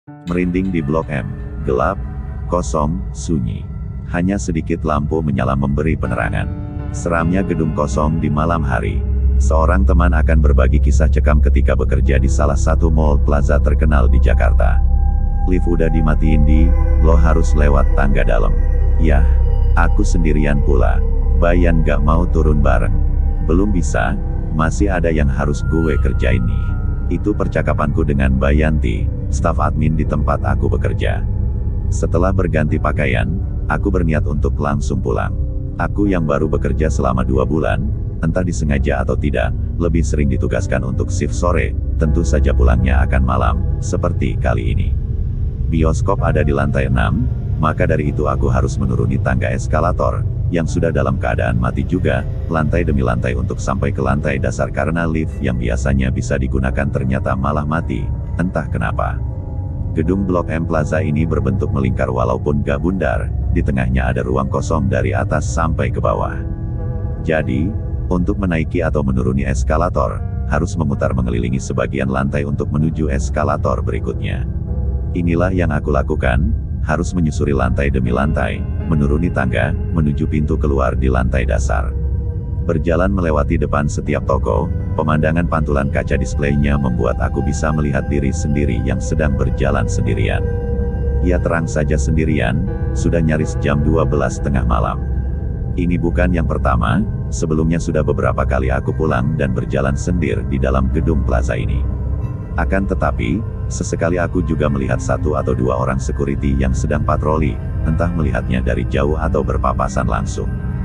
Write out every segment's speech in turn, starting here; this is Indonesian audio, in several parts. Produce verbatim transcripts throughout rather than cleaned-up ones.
Merinding di Blok M. Gelap, kosong, sunyi. Hanya sedikit lampu menyala memberi penerangan. Seramnya gedung kosong di malam hari. Seorang teman akan berbagi kisah cekam ketika bekerja di salah satu mall plaza terkenal di Jakarta. Lift udah dimatiin di, lo harus lewat tangga dalam. Yah, aku sendirian pula. Bayan gak mau turun bareng. Belum bisa, masih ada yang harus gue kerjain nih. Itu percakapanku dengan Bayanti, staf admin di tempat aku bekerja. Setelah berganti pakaian, aku berniat untuk langsung pulang. Aku yang baru bekerja selama dua bulan, entah disengaja atau tidak, lebih sering ditugaskan untuk shift sore, tentu saja pulangnya akan malam, seperti kali ini. Bioskop ada di lantai enam, maka dari itu aku harus menuruni tangga eskalator, yang sudah dalam keadaan mati juga, lantai demi lantai untuk sampai ke lantai dasar karena lift yang biasanya bisa digunakan ternyata malah mati, entah kenapa. Gedung Blok M Plaza ini berbentuk melingkar walaupun gak bundar, di tengahnya ada ruang kosong dari atas sampai ke bawah. Jadi, untuk menaiki atau menuruni eskalator, harus memutar mengelilingi sebagian lantai untuk menuju eskalator berikutnya. Inilah yang aku lakukan, harus menyusuri lantai demi lantai, menuruni tangga, menuju pintu keluar di lantai dasar. Berjalan melewati depan setiap toko, pemandangan pantulan kaca displaynya membuat aku bisa melihat diri sendiri yang sedang berjalan sendirian. Ya terang saja sendirian, sudah nyaris jam dua belas tengah malam. Ini bukan yang pertama, sebelumnya sudah beberapa kali aku pulang dan berjalan sendiri di dalam gedung plaza ini. Akan tetapi, sesekali aku juga melihat satu atau dua orang security yang sedang patroli, entah melihatnya dari jauh atau berpapasan langsung.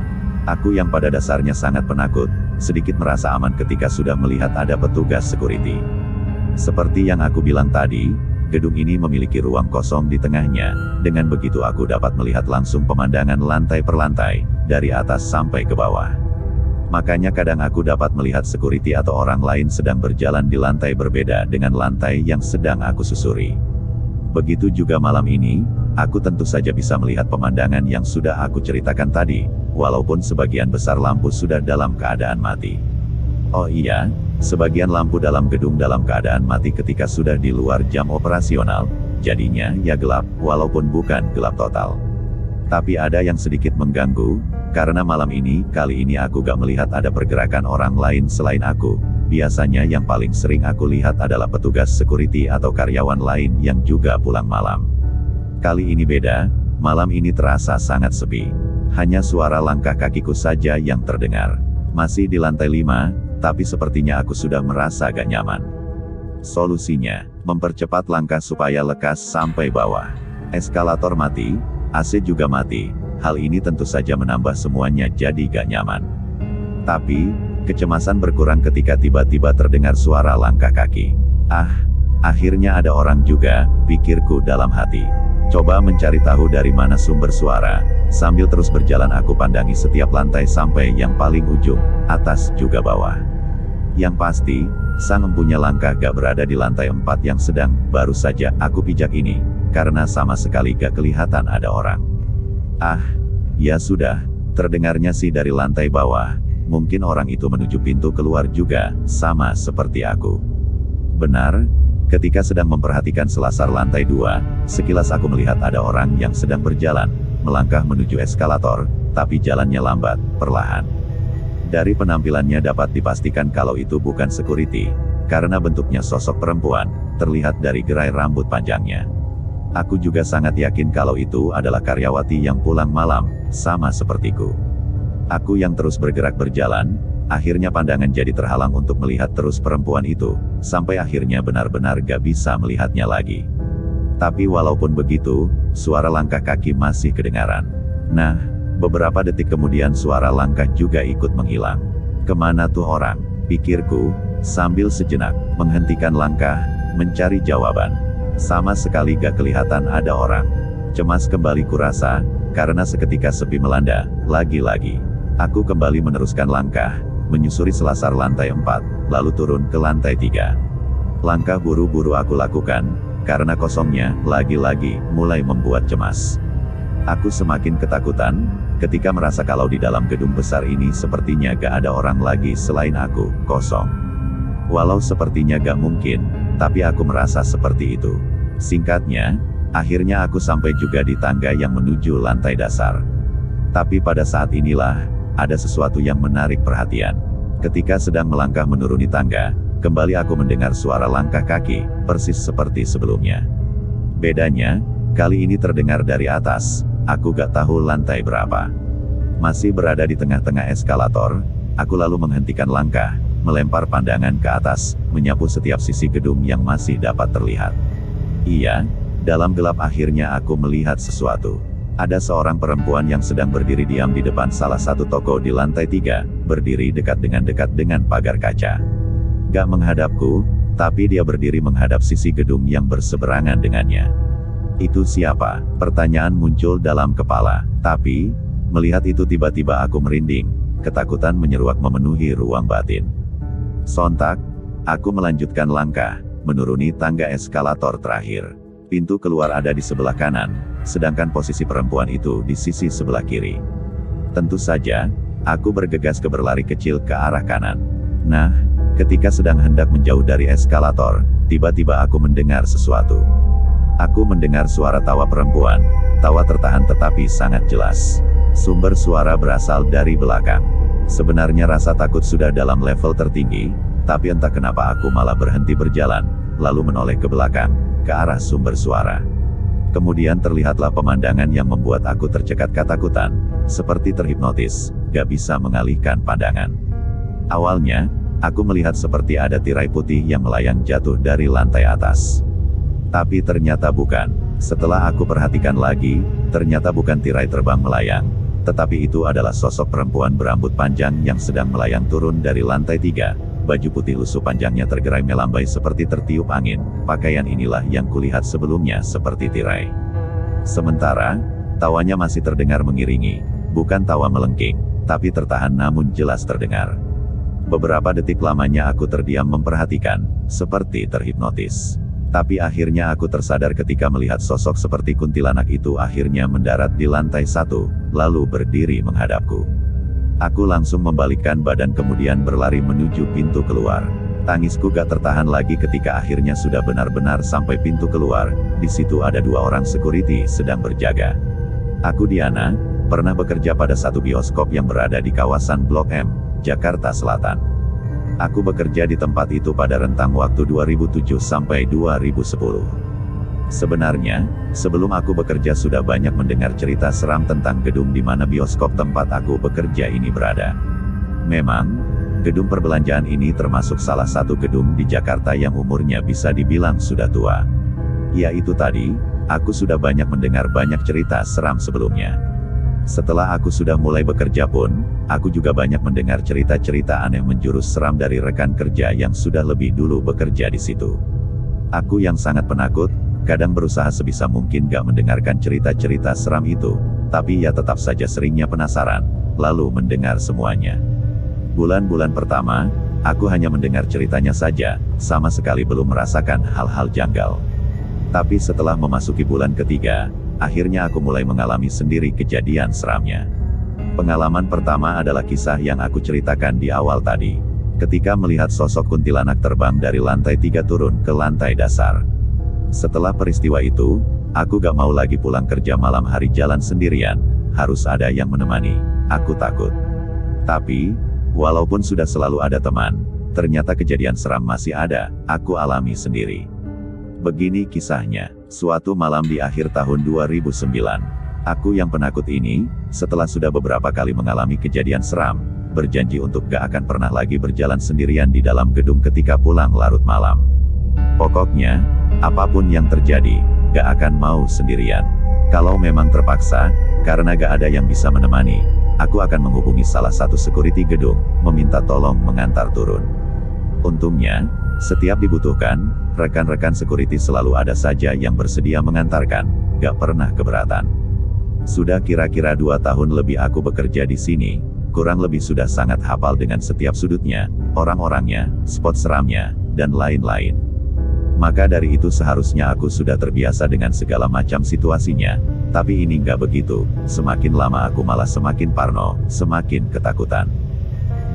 Aku yang pada dasarnya sangat penakut, sedikit merasa aman ketika sudah melihat ada petugas security. Seperti yang aku bilang tadi, gedung ini memiliki ruang kosong di tengahnya, dengan begitu aku dapat melihat langsung pemandangan lantai per lantai, dari atas sampai ke bawah. Makanya kadang aku dapat melihat security atau orang lain sedang berjalan di lantai berbeda dengan lantai yang sedang aku susuri. Begitu juga malam ini, aku tentu saja bisa melihat pemandangan yang sudah aku ceritakan tadi, walaupun sebagian besar lampu sudah dalam keadaan mati. Oh iya, sebagian lampu dalam gedung dalam keadaan mati ketika sudah di luar jam operasional, jadinya ya gelap, walaupun bukan gelap total. Tapi ada yang sedikit mengganggu, karena malam ini, kali ini aku gak melihat ada pergerakan orang lain selain aku. Biasanya yang paling sering aku lihat adalah petugas security atau karyawan lain yang juga pulang malam. Kali ini beda, malam ini terasa sangat sepi. Hanya suara langkah kakiku saja yang terdengar. Masih di lantai lima, tapi sepertinya aku sudah merasa gak nyaman. Solusinya, mempercepat langkah supaya lekas sampai bawah. Eskalator mati, A C juga mati, hal ini tentu saja menambah semuanya jadi gak nyaman. Tapi, kecemasan berkurang ketika tiba-tiba terdengar suara langkah kaki. Ah, akhirnya ada orang juga, pikirku dalam hati. Coba mencari tahu dari mana sumber suara, sambil terus berjalan aku pandangi setiap lantai sampai yang paling ujung, atas juga bawah. Yang pasti, sang empunya langkah gak berada di lantai empat yang sedang, baru saja aku pijak ini, karena sama sekali gak kelihatan ada orang. Ah, ya sudah, terdengarnya sih dari lantai bawah, mungkin orang itu menuju pintu keluar juga, sama seperti aku. Benar, ketika sedang memperhatikan selasar lantai dua, sekilas aku melihat ada orang yang sedang berjalan, melangkah menuju eskalator, tapi jalannya lambat, perlahan. Dari penampilannya dapat dipastikan kalau itu bukan security, karena bentuknya sosok perempuan, terlihat dari gerai rambut panjangnya. Aku juga sangat yakin kalau itu adalah karyawati yang pulang malam, sama sepertiku. Aku yang terus bergerak berjalan, akhirnya pandangan jadi terhalang untuk melihat terus perempuan itu, sampai akhirnya benar-benar gak bisa melihatnya lagi. Tapi walaupun begitu, suara langkah kaki masih kedengaran. Nah, beberapa detik kemudian suara langkah juga ikut menghilang. Kemana tuh orang? Pikirku, sambil sejenak, menghentikan langkah, mencari jawaban. Sama sekali gak kelihatan ada orang. Cemas kembali kurasa, karena seketika sepi melanda, lagi-lagi. Aku kembali meneruskan langkah, menyusuri selasar lantai empat, lalu turun ke lantai tiga. Langkah buru-buru aku lakukan, karena kosongnya, lagi-lagi, mulai membuat cemas. Aku semakin ketakutan, ketika merasa kalau di dalam gedung besar ini sepertinya gak ada orang lagi selain aku, kosong. Walau sepertinya gak mungkin, tapi aku merasa seperti itu. Singkatnya, akhirnya aku sampai juga di tangga yang menuju lantai dasar. Tapi pada saat inilah, ada sesuatu yang menarik perhatian. Ketika sedang melangkah menuruni tangga, kembali aku mendengar suara langkah kaki, persis seperti sebelumnya. Bedanya, kali ini terdengar dari atas, aku gak tahu lantai berapa. Masih berada di tengah-tengah eskalator, aku lalu menghentikan langkah, melempar pandangan ke atas, menyapu setiap sisi gedung yang masih dapat terlihat. Iya, dalam gelap akhirnya aku melihat sesuatu. Ada seorang perempuan yang sedang berdiri diam di depan salah satu toko di lantai tiga, berdiri dekat dengan dekat dengan pagar kaca. Gak menghadapku, tapi dia berdiri menghadap sisi gedung yang berseberangan dengannya. Itu siapa? Pertanyaan muncul dalam kepala, tapi, melihat itu tiba-tiba aku merinding, ketakutan menyeruak memenuhi ruang batin. Sontak, aku melanjutkan langkah, menuruni tangga eskalator terakhir. Pintu keluar ada di sebelah kanan, sedangkan posisi perempuan itu di sisi sebelah kiri. Tentu saja, aku bergegas ke berlari kecil ke arah kanan. Nah, ketika sedang hendak menjauh dari eskalator, tiba-tiba aku mendengar sesuatu. Aku mendengar suara tawa perempuan, tawa tertahan tetapi sangat jelas. Sumber suara berasal dari belakang. Sebenarnya rasa takut sudah dalam level tertinggi, tapi entah kenapa aku malah berhenti berjalan, lalu menoleh ke belakang, ke arah sumber suara. Kemudian terlihatlah pemandangan yang membuat aku tercekat ketakutan, seperti terhipnotis, gak bisa mengalihkan pandangan. Awalnya, aku melihat seperti ada tirai putih yang melayang jatuh dari lantai atas. Tapi ternyata bukan. Setelah aku perhatikan lagi, ternyata bukan tirai terbang melayang, tetapi itu adalah sosok perempuan berambut panjang yang sedang melayang turun dari lantai tiga. Baju putih lusuh panjangnya tergerai melambai seperti tertiup angin. Pakaian inilah yang kulihat sebelumnya seperti tirai. Sementara, tawanya masih terdengar mengiringi. Bukan tawa melengking, tapi tertahan namun jelas terdengar. Beberapa detik lamanya aku terdiam memperhatikan, seperti terhipnotis. Tapi akhirnya aku tersadar ketika melihat sosok seperti kuntilanak itu akhirnya mendarat di lantai satu, lalu berdiri menghadapku. Aku langsung membalikkan badan kemudian berlari menuju pintu keluar. Tangisku gak tertahan lagi ketika akhirnya sudah benar-benar sampai pintu keluar. Di situ ada dua orang security sedang berjaga. Aku Diana, pernah bekerja pada satu bioskop yang berada di kawasan Blok M, Jakarta Selatan. Aku bekerja di tempat itu pada rentang waktu dua ribu tujuh sampai dua ribu sepuluh. Sebenarnya, sebelum aku bekerja sudah banyak mendengar cerita seram tentang gedung di mana bioskop tempat aku bekerja ini berada. Memang, gedung perbelanjaan ini termasuk salah satu gedung di Jakarta yang umurnya bisa dibilang sudah tua. Ya itu tadi, aku sudah banyak mendengar banyak cerita seram sebelumnya. Setelah aku sudah mulai bekerja pun, aku juga banyak mendengar cerita-cerita aneh menjurus seram dari rekan kerja yang sudah lebih dulu bekerja di situ. Aku yang sangat penakut, kadang berusaha sebisa mungkin gak mendengarkan cerita-cerita seram itu, tapi ya tetap saja seringnya penasaran, lalu mendengar semuanya. Bulan-bulan pertama, aku hanya mendengar ceritanya saja, sama sekali belum merasakan hal-hal janggal. Tapi setelah memasuki bulan ketiga, akhirnya aku mulai mengalami sendiri kejadian seramnya. Pengalaman pertama adalah kisah yang aku ceritakan di awal tadi. Ketika melihat sosok kuntilanak terbang dari lantai tiga turun ke lantai dasar. Setelah peristiwa itu, aku gak mau lagi pulang kerja malam hari jalan sendirian, harus ada yang menemani, aku takut. Tapi, walaupun sudah selalu ada teman, ternyata kejadian seram masih ada, aku alami sendiri. Begini kisahnya, suatu malam di akhir tahun dua ribu sembilan, aku yang penakut ini, setelah sudah beberapa kali mengalami kejadian seram, berjanji untuk gak akan pernah lagi berjalan sendirian di dalam gedung ketika pulang larut malam. Pokoknya, apapun yang terjadi, gak akan mau sendirian. Kalau memang terpaksa, karena gak ada yang bisa menemani, aku akan menghubungi salah satu security gedung, meminta tolong mengantar turun. Untungnya, setiap dibutuhkan, rekan-rekan security selalu ada saja yang bersedia mengantarkan, gak pernah keberatan. Sudah kira-kira dua tahun lebih aku bekerja di sini, kurang lebih sudah sangat hafal dengan setiap sudutnya, orang-orangnya, spot seramnya, dan lain-lain. Maka dari itu seharusnya aku sudah terbiasa dengan segala macam situasinya, tapi ini nggak begitu, semakin lama aku malah semakin parno, semakin ketakutan.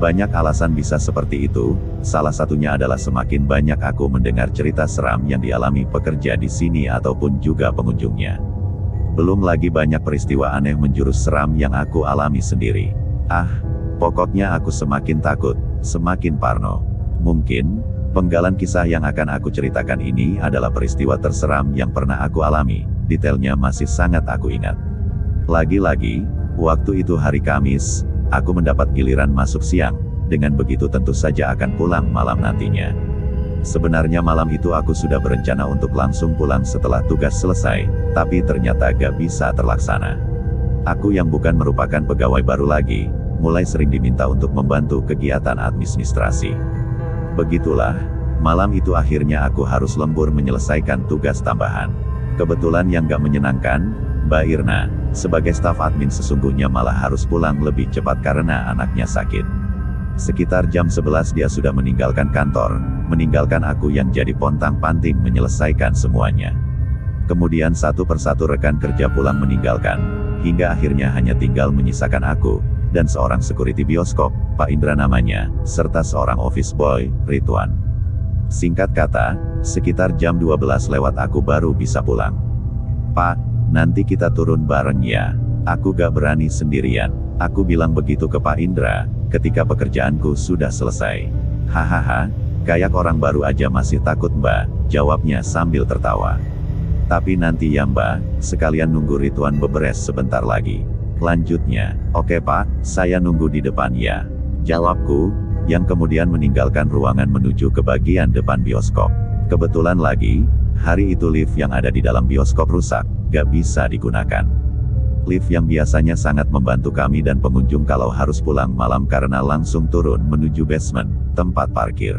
Banyak alasan bisa seperti itu, salah satunya adalah semakin banyak aku mendengar cerita seram yang dialami pekerja di sini ataupun juga pengunjungnya. Belum lagi banyak peristiwa aneh menjurus seram yang aku alami sendiri. Ah, pokoknya aku semakin takut, semakin parno. Mungkin, penggalan kisah yang akan aku ceritakan ini adalah peristiwa terseram yang pernah aku alami, detailnya masih sangat aku ingat. Lagi-lagi, waktu itu hari Kamis, aku mendapat giliran masuk siang, dengan begitu tentu saja akan pulang malam nantinya. Sebenarnya malam itu aku sudah berencana untuk langsung pulang setelah tugas selesai, tapi ternyata gak bisa terlaksana. Aku yang bukan merupakan pegawai baru lagi, mulai sering diminta untuk membantu kegiatan administrasi. Begitulah, malam itu akhirnya aku harus lembur menyelesaikan tugas tambahan. Kebetulan yang gak menyenangkan, Mbak Irna, sebagai staf admin sesungguhnya malah harus pulang lebih cepat karena anaknya sakit. Sekitar jam sebelas dia sudah meninggalkan kantor, meninggalkan aku yang jadi pontang-panting menyelesaikan semuanya. Kemudian satu persatu rekan kerja pulang meninggalkan, hingga akhirnya hanya tinggal menyisakan aku, dan seorang security bioskop, Pak Indra namanya, serta seorang office boy, Ridwan. Singkat kata, sekitar jam dua belas lewat aku baru bisa pulang. Pak, nanti kita turun bareng ya. Aku gak berani sendirian. Aku bilang begitu ke Pak Indra, ketika pekerjaanku sudah selesai. Hahaha, kayak orang baru aja masih takut Mbak, jawabnya sambil tertawa. Tapi nanti ya Mbak, sekalian nunggu Ridwan beberes sebentar lagi. Lanjutnya, oke Pak, saya nunggu di depan ya. Jawabku, yang kemudian meninggalkan ruangan menuju ke bagian depan bioskop. Kebetulan lagi, hari itu lift yang ada di dalam bioskop rusak, gak bisa digunakan. Lift yang biasanya sangat membantu kami dan pengunjung kalau harus pulang malam karena langsung turun menuju basement, tempat parkir.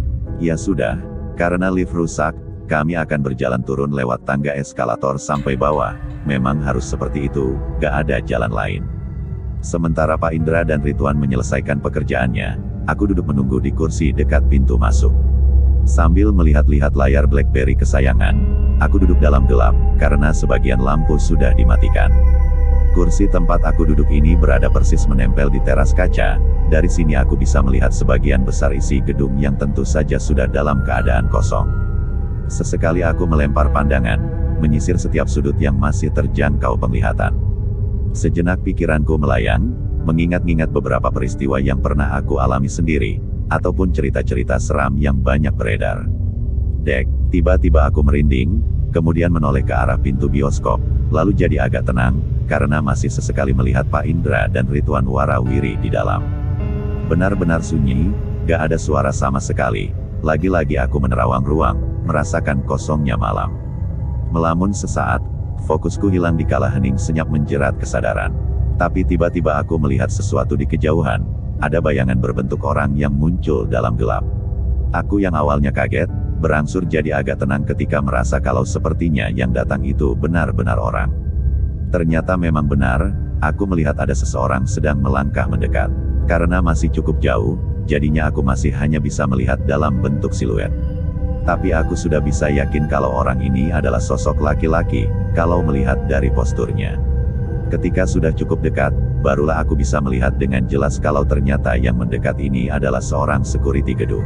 Ya sudah, karena lift rusak, kami akan berjalan turun lewat tangga eskalator sampai bawah. Memang harus seperti itu, gak ada jalan lain. Sementara Pak Indra dan Ridwan menyelesaikan pekerjaannya, aku duduk menunggu di kursi dekat pintu masuk. Sambil melihat-lihat layar BlackBerry kesayangan, aku duduk dalam gelap, karena sebagian lampu sudah dimatikan. Kursi tempat aku duduk ini berada persis menempel di teras kaca, dari sini aku bisa melihat sebagian besar isi gedung yang tentu saja sudah dalam keadaan kosong. Sesekali aku melempar pandangan, menyisir setiap sudut yang masih terjangkau penglihatan. Sejenak pikiranku melayang, mengingat-ingat beberapa peristiwa yang pernah aku alami sendiri, ataupun cerita-cerita seram yang banyak beredar. Dek, tiba-tiba aku merinding, kemudian menoleh ke arah pintu bioskop, lalu jadi agak tenang, karena masih sesekali melihat Pak Indra dan Ridwan warawiri di dalam. Benar-benar sunyi, gak ada suara sama sekali, lagi-lagi aku menerawang ruang, merasakan kosongnya malam. Melamun sesaat, fokusku hilang dikala hening senyap menjerat kesadaran. Tapi tiba-tiba aku melihat sesuatu di kejauhan, ada bayangan berbentuk orang yang muncul dalam gelap. Aku yang awalnya kaget, berangsur jadi agak tenang ketika merasa kalau sepertinya yang datang itu benar-benar orang. Ternyata memang benar, aku melihat ada seseorang sedang melangkah mendekat. Karena masih cukup jauh, jadinya aku masih hanya bisa melihat dalam bentuk siluet. Tapi aku sudah bisa yakin kalau orang ini adalah sosok laki-laki, kalau melihat dari posturnya. Ketika sudah cukup dekat, barulah aku bisa melihat dengan jelas kalau ternyata yang mendekat ini adalah seorang security gedung.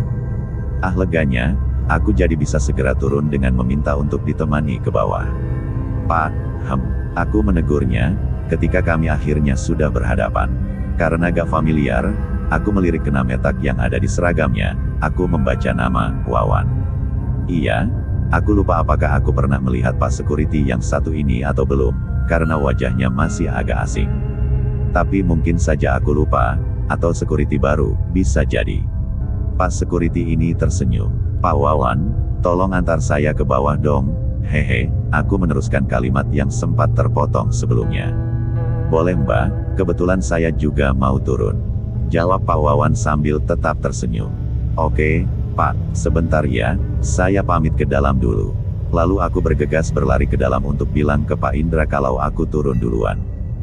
Ah leganya, aku jadi bisa segera turun dengan meminta untuk ditemani ke bawah. Pak, hem, aku menegurnya, ketika kami akhirnya sudah berhadapan. Karena gak familiar, aku melirik ke nametak yang ada di seragamnya, aku membaca nama, Wawan. Iya, aku lupa apakah aku pernah melihat Pak Security yang satu ini atau belum, karena wajahnya masih agak asing. Tapi mungkin saja aku lupa, atau security baru, bisa jadi. Pak Security ini tersenyum. Pak Wawan, tolong antar saya ke bawah dong, hehe, aku meneruskan kalimat yang sempat terpotong sebelumnya. Boleh Mbak, kebetulan saya juga mau turun. Jawab Pak Wawan sambil tetap tersenyum. Oke, Pak, sebentar ya, saya pamit ke dalam dulu. Lalu aku bergegas berlari ke dalam untuk bilang ke Pak Indra kalau aku turun duluan.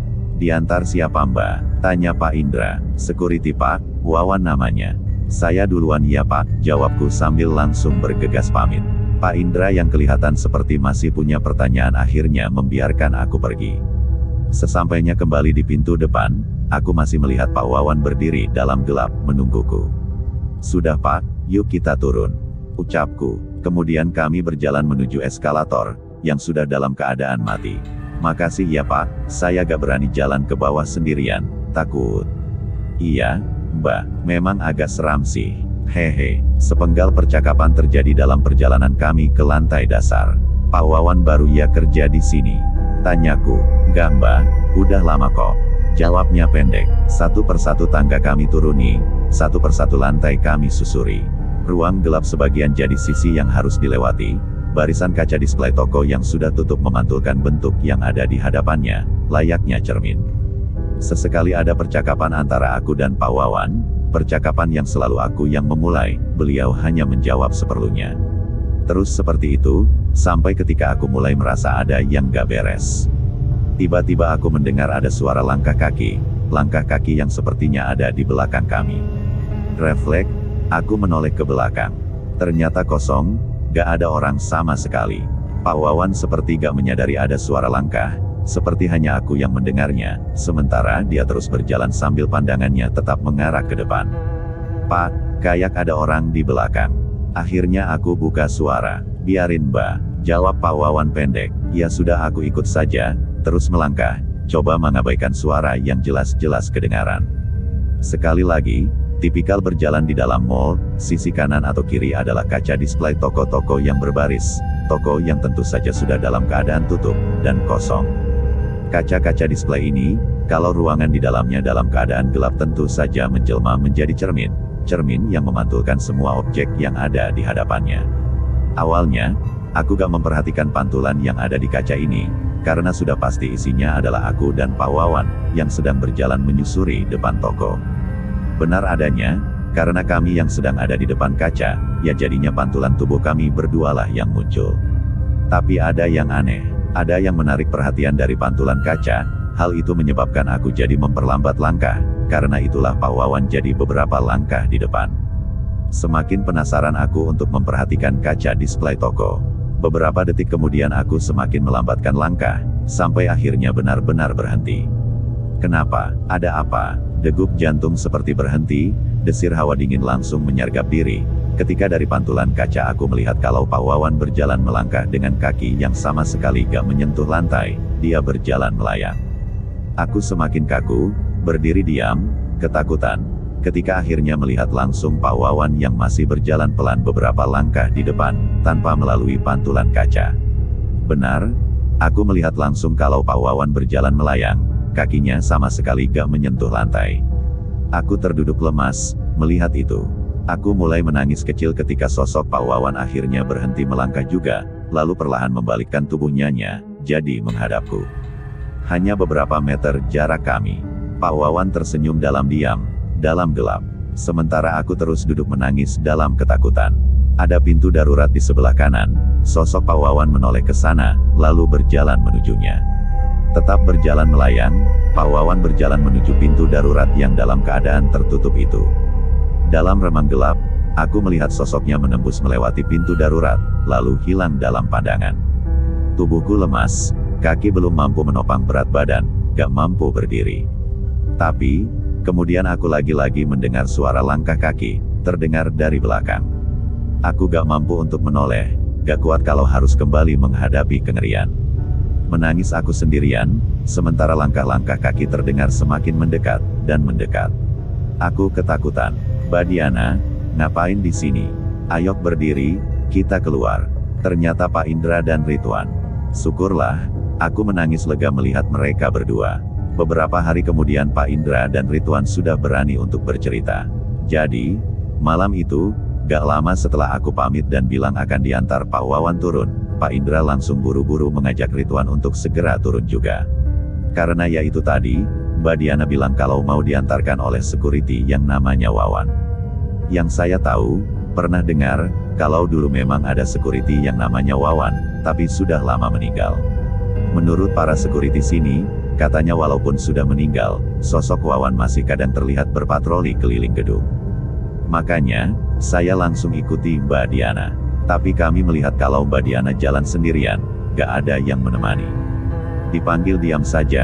Diantar siapa Mbak? Tanya Pak Indra. Security Pak, Wawan namanya. Saya duluan ya Pak, jawabku sambil langsung bergegas pamit. Pak Indra yang kelihatan seperti masih punya pertanyaan akhirnya membiarkan aku pergi. Sesampainya kembali di pintu depan, aku masih melihat Pak Wawan berdiri dalam gelap menungguku. "Sudah Pak, yuk kita turun," ucapku. Kemudian kami berjalan menuju eskalator, yang sudah dalam keadaan mati. "Makasih ya Pak, saya gak berani jalan ke bawah sendirian, takut." "Iya, Mbak, memang agak seram sih. Hehe." Sepenggal percakapan terjadi dalam perjalanan kami ke lantai dasar. "Pak Wawan baru ya kerja di sini?" tanyaku. "Gak Mbak, udah lama kok," jawabnya pendek. Satu persatu tangga kami turuni, satu persatu lantai kami susuri. Ruang gelap sebagian jadi sisi yang harus dilewati. Barisan kaca display toko yang sudah tutup memantulkan bentuk yang ada di hadapannya, layaknya cermin. Sesekali ada percakapan antara aku dan Pak Wawan, percakapan yang selalu aku yang memulai, beliau hanya menjawab seperlunya. Terus seperti itu, sampai ketika aku mulai merasa ada yang gak beres. Tiba-tiba aku mendengar ada suara langkah kaki, langkah kaki yang sepertinya ada di belakang kami. Refleks, aku menoleh ke belakang. Ternyata kosong, gak ada orang sama sekali. Pak Wawan seperti gak menyadari ada suara langkah, seperti hanya aku yang mendengarnya, sementara dia terus berjalan sambil pandangannya tetap mengarah ke depan. "Pak, kayak ada orang di belakang." Akhirnya aku buka suara. "Biarin Mbak," jawab Pak Wawan pendek. "Ya sudah, aku ikut saja." Terus melangkah, coba mengabaikan suara yang jelas-jelas kedengaran. Sekali lagi, tipikal berjalan di dalam mall, sisi kanan atau kiri adalah kaca display toko-toko yang berbaris, toko yang tentu saja sudah dalam keadaan tutup dan kosong. Kaca-kaca display ini, kalau ruangan di dalamnya dalam keadaan gelap tentu saja menjelma menjadi cermin, cermin yang memantulkan semua objek yang ada di hadapannya. Awalnya, aku gak memperhatikan pantulan yang ada di kaca ini, karena sudah pasti isinya adalah aku dan Pak Wawan, yang sedang berjalan menyusuri depan toko. Benar adanya, karena kami yang sedang ada di depan kaca, ya jadinya pantulan tubuh kami berdualah yang muncul. Tapi ada yang aneh, ada yang menarik perhatian dari pantulan kaca, hal itu menyebabkan aku jadi memperlambat langkah, karena itulah Pak Wawan jadi beberapa langkah di depan. Semakin penasaran aku untuk memperhatikan kaca display toko. Beberapa detik kemudian aku semakin melambatkan langkah, sampai akhirnya benar-benar berhenti. "Kenapa? Ada apa?" Degup jantung seperti berhenti, desir hawa dingin langsung menyergap diri, ketika dari pantulan kaca aku melihat kalau Pak Wawan berjalan melangkah dengan kaki yang sama sekali gak menyentuh lantai, dia berjalan melayang. Aku semakin kaku, berdiri diam, ketakutan, ketika akhirnya melihat langsung Pak Wawan yang masih berjalan pelan beberapa langkah di depan, tanpa melalui pantulan kaca. Benar, aku melihat langsung kalau Pak Wawan berjalan melayang, kakinya sama sekali gak menyentuh lantai. Aku terduduk lemas, melihat itu. Aku mulai menangis kecil ketika sosok Pak Wawan akhirnya berhenti melangkah juga, lalu perlahan membalikkan tubuhnya, jadi menghadapku. Hanya beberapa meter jarak kami. Pak Wawan tersenyum dalam diam, dalam gelap. Sementara aku terus duduk menangis dalam ketakutan. Ada pintu darurat di sebelah kanan, sosok Pak Wawan menoleh ke sana, lalu berjalan menujunya. Tetap berjalan melayang, Pak Wawan berjalan menuju pintu darurat yang dalam keadaan tertutup itu. Dalam remang gelap, aku melihat sosoknya menembus melewati pintu darurat, lalu hilang dalam pandangan. Tubuhku lemas, kaki belum mampu menopang berat badan, gak mampu berdiri. Tapi, kemudian aku lagi-lagi mendengar suara langkah kaki, terdengar dari belakang. Aku gak mampu untuk menoleh, gak kuat kalau harus kembali menghadapi kengerian. Menangis aku sendirian, sementara langkah-langkah kaki terdengar semakin mendekat, dan mendekat. Aku ketakutan. "Mbak Diana, ngapain di sini? Ayo berdiri, kita keluar." Ternyata Pak Indra dan Ridwan. Syukurlah, aku menangis lega melihat mereka berdua. Beberapa hari kemudian Pak Indra dan Ridwan sudah berani untuk bercerita. Jadi, malam itu, gak lama setelah aku pamit dan bilang akan diantar Pak Wawan turun, Pak Indra langsung buru-buru mengajak Ridwan untuk segera turun juga. Karena ya itu tadi, Mbak Diana bilang kalau mau diantarkan oleh security yang namanya Wawan. Yang saya tahu, pernah dengar, kalau dulu memang ada security yang namanya Wawan, tapi sudah lama meninggal. Menurut para security sini, katanya walaupun sudah meninggal, sosok Wawan masih kadang terlihat berpatroli keliling gedung. Makanya, saya langsung ikuti Mbak Diana. Tapi kami melihat kalau Mbak Diana jalan sendirian, gak ada yang menemani. Dipanggil diam saja,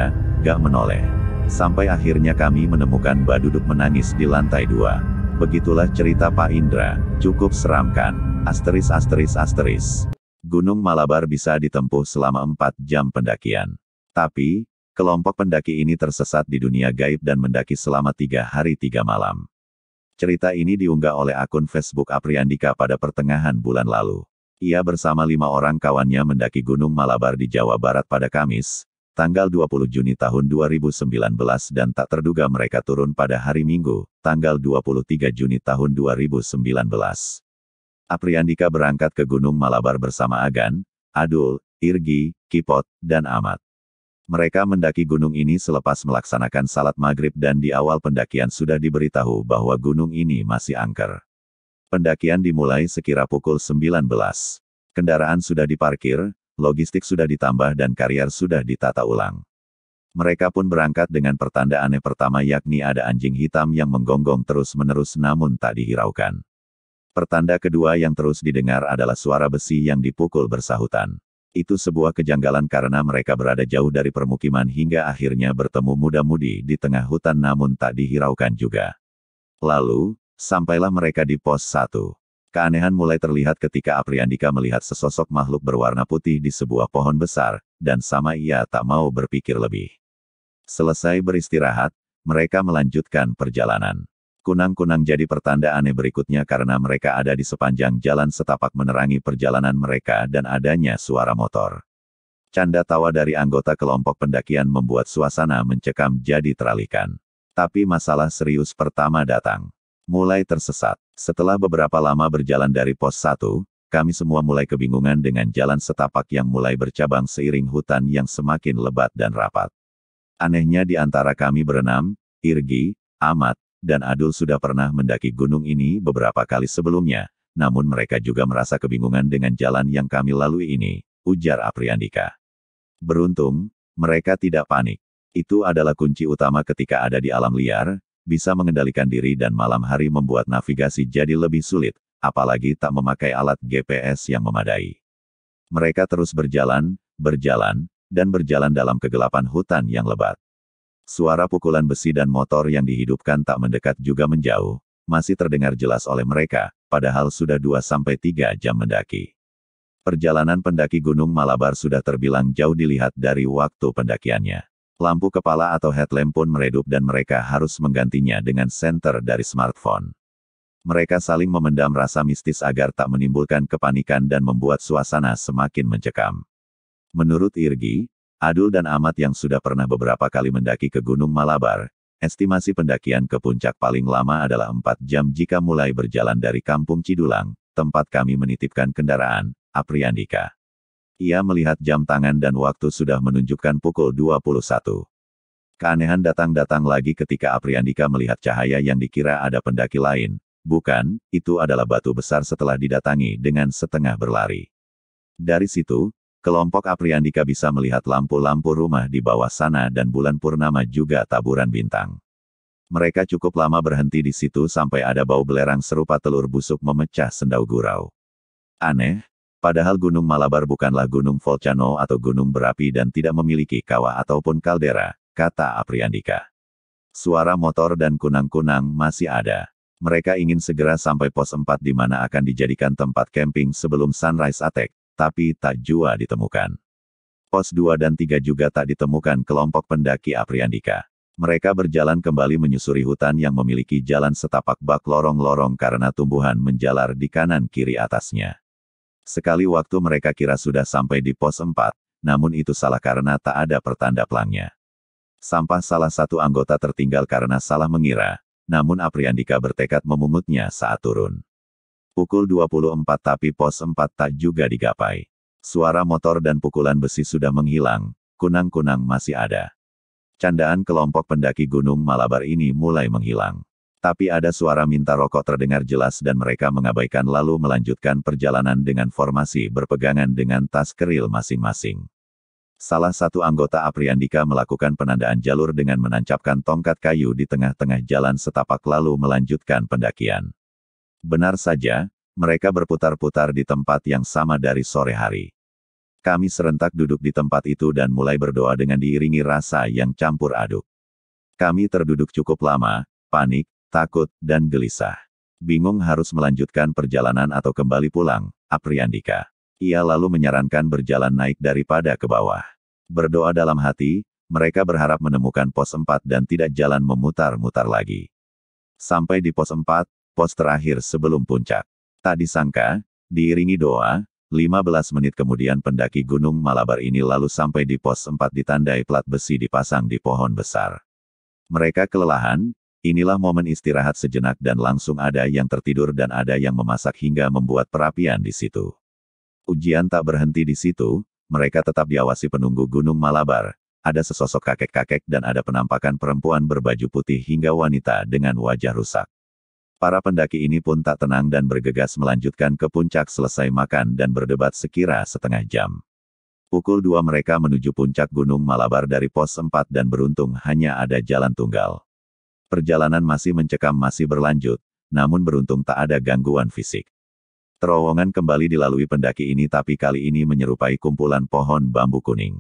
gak menoleh. Sampai akhirnya kami menemukan Mbak Duduk menangis di lantai dua. Begitulah cerita Pak Indra, cukup seram kan? Asteris asteris asteris. Gunung Malabar bisa ditempuh selama empat jam pendakian. Tapi, kelompok pendaki ini tersesat di dunia gaib dan mendaki selama tiga hari tiga malam. Cerita ini diunggah oleh akun Facebook Apriandika pada pertengahan bulan lalu. Ia bersama lima orang kawannya mendaki Gunung Malabar di Jawa Barat pada Kamis, tanggal dua puluh Juni tahun dua ribu sembilan belas dan tak terduga mereka turun pada hari Minggu, tanggal dua puluh tiga Juni tahun dua ribu sembilan belas. Apriandika berangkat ke Gunung Malabar bersama Agan, Adul, Irgi, Kipot, dan Ahmad. Mereka mendaki gunung ini selepas melaksanakan salat maghrib dan di awal pendakian sudah diberitahu bahwa gunung ini masih angker. Pendakian dimulai sekira pukul sembilan belas. Kendaraan sudah diparkir, logistik sudah ditambah dan karier sudah ditata ulang. Mereka pun berangkat dengan pertanda aneh pertama yakni ada anjing hitam yang menggonggong terus-menerus namun tak dihiraukan. Pertanda kedua yang terus didengar adalah suara besi yang dipukul bersahutan. Itu sebuah kejanggalan karena mereka berada jauh dari permukiman hingga akhirnya bertemu muda-mudi di tengah hutan namun tak dihiraukan juga. Lalu, sampailah mereka di pos satu. Keanehan mulai terlihat ketika Apriandika melihat sesosok makhluk berwarna putih di sebuah pohon besar, dan sama ia tak mau berpikir lebih. Selesai beristirahat, mereka melanjutkan perjalanan. Kunang-kunang jadi pertanda aneh berikutnya karena mereka ada di sepanjang jalan setapak menerangi perjalanan mereka dan adanya suara motor. Canda tawa dari anggota kelompok pendakian membuat suasana mencekam jadi teralihkan. Tapi masalah serius pertama datang. Mulai tersesat. Setelah beberapa lama berjalan dari pos satu, kami semua mulai kebingungan dengan jalan setapak yang mulai bercabang seiring hutan yang semakin lebat dan rapat. Anehnya di antara kami berenam, Irgi, Ahmad, dan Adul sudah pernah mendaki gunung ini beberapa kali sebelumnya, namun mereka juga merasa kebingungan dengan jalan yang kami lalui ini, ujar Apriandika. Beruntung, mereka tidak panik. Itu adalah kunci utama ketika ada di alam liar, bisa mengendalikan diri dan malam hari membuat navigasi jadi lebih sulit, apalagi tak memakai alat G P S yang memadai. Mereka terus berjalan, berjalan, dan berjalan dalam kegelapan hutan yang lebat. Suara pukulan besi dan motor yang dihidupkan tak mendekat juga menjauh, masih terdengar jelas oleh mereka, padahal sudah dua sampai tiga jam mendaki. Perjalanan pendaki Gunung Malabar sudah terbilang jauh dilihat dari waktu pendakiannya. Lampu kepala atau headlamp pun meredup dan mereka harus menggantinya dengan senter dari smartphone. Mereka saling memendam rasa mistis agar tak menimbulkan kepanikan dan membuat suasana semakin mencekam. Menurut Irgi, Adul dan Ahmad yang sudah pernah beberapa kali mendaki ke Gunung Malabar, estimasi pendakian ke puncak paling lama adalah empat jam jika mulai berjalan dari Kampung Cidulang, tempat kami menitipkan kendaraan, Apriandika. Ia melihat jam tangan dan waktu sudah menunjukkan pukul dua puluh satu. Keanehan datang-datang lagi ketika Apriandika melihat cahaya yang dikira ada pendaki lain. Bukan, itu adalah batu besar setelah didatangi dengan setengah berlari. Dari situ, kelompok Apriandika bisa melihat lampu-lampu rumah di bawah sana dan bulan purnama juga taburan bintang. Mereka cukup lama berhenti di situ sampai ada bau belerang serupa telur busuk memecah sendau gurau. Aneh, padahal Gunung Malabar bukanlah gunung volcano atau gunung berapi dan tidak memiliki kawah ataupun kaldera, kata Apriandika. Suara motor dan kunang-kunang masih ada. Mereka ingin segera sampai pos empat di mana akan dijadikan tempat camping sebelum sunrise attack. Tapi tak jua ditemukan. Pos dua dan tiga juga tak ditemukan kelompok pendaki Apriandika. Mereka berjalan kembali menyusuri hutan yang memiliki jalan setapak bak lorong-lorong karena tumbuhan menjalar di kanan kiri atasnya. Sekali waktu mereka kira sudah sampai di pos empat, namun itu salah karena tak ada pertanda pelangnya. Sampah salah satu anggota tertinggal karena salah mengira, namun Apriandika bertekad memungutnya saat turun. Pukul dua puluh empat tapi pos empat tak juga digapai. Suara motor dan pukulan besi sudah menghilang, kunang-kunang masih ada. Candaan kelompok pendaki Gunung Malabar ini mulai menghilang. Tapi ada suara minta rokok terdengar jelas dan mereka mengabaikan lalu melanjutkan perjalanan dengan formasi berpegangan dengan tas keril masing-masing. Salah satu anggota Apriandika melakukan penandaan jalur dengan menancapkan tongkat kayu di tengah-tengah jalan setapak lalu melanjutkan pendakian. Benar saja, mereka berputar-putar di tempat yang sama dari sore hari. Kami serentak duduk di tempat itu dan mulai berdoa dengan diiringi rasa yang campur aduk. Kami terduduk cukup lama, panik, takut, dan gelisah. Bingung harus melanjutkan perjalanan atau kembali pulang, Apriyandika. Ia lalu menyarankan berjalan naik daripada ke bawah. Berdoa dalam hati, mereka berharap menemukan pos empat dan tidak jalan memutar-mutar lagi. Sampai di pos empat, pos terakhir sebelum puncak. Tak disangka, diiringi doa, lima belas menit kemudian pendaki Gunung Malabar ini lalu sampai di pos empat ditandai plat besi dipasang di pohon besar. Mereka kelelahan, inilah momen istirahat sejenak dan langsung ada yang tertidur dan ada yang memasak hingga membuat perapian di situ. Ujian tak berhenti di situ, mereka tetap diawasi penunggu Gunung Malabar, ada sesosok kakek-kakek dan ada penampakan perempuan berbaju putih hingga wanita dengan wajah rusak. Para pendaki ini pun tak tenang dan bergegas melanjutkan ke puncak selesai makan dan berdebat sekira setengah jam. Pukul dua mereka menuju puncak Gunung Malabar dari pos empat dan beruntung hanya ada jalan tunggal. Perjalanan masih mencekam masih berlanjut, namun beruntung tak ada gangguan fisik. Terowongan kembali dilalui pendaki ini tapi kali ini menyerupai kumpulan pohon bambu kuning.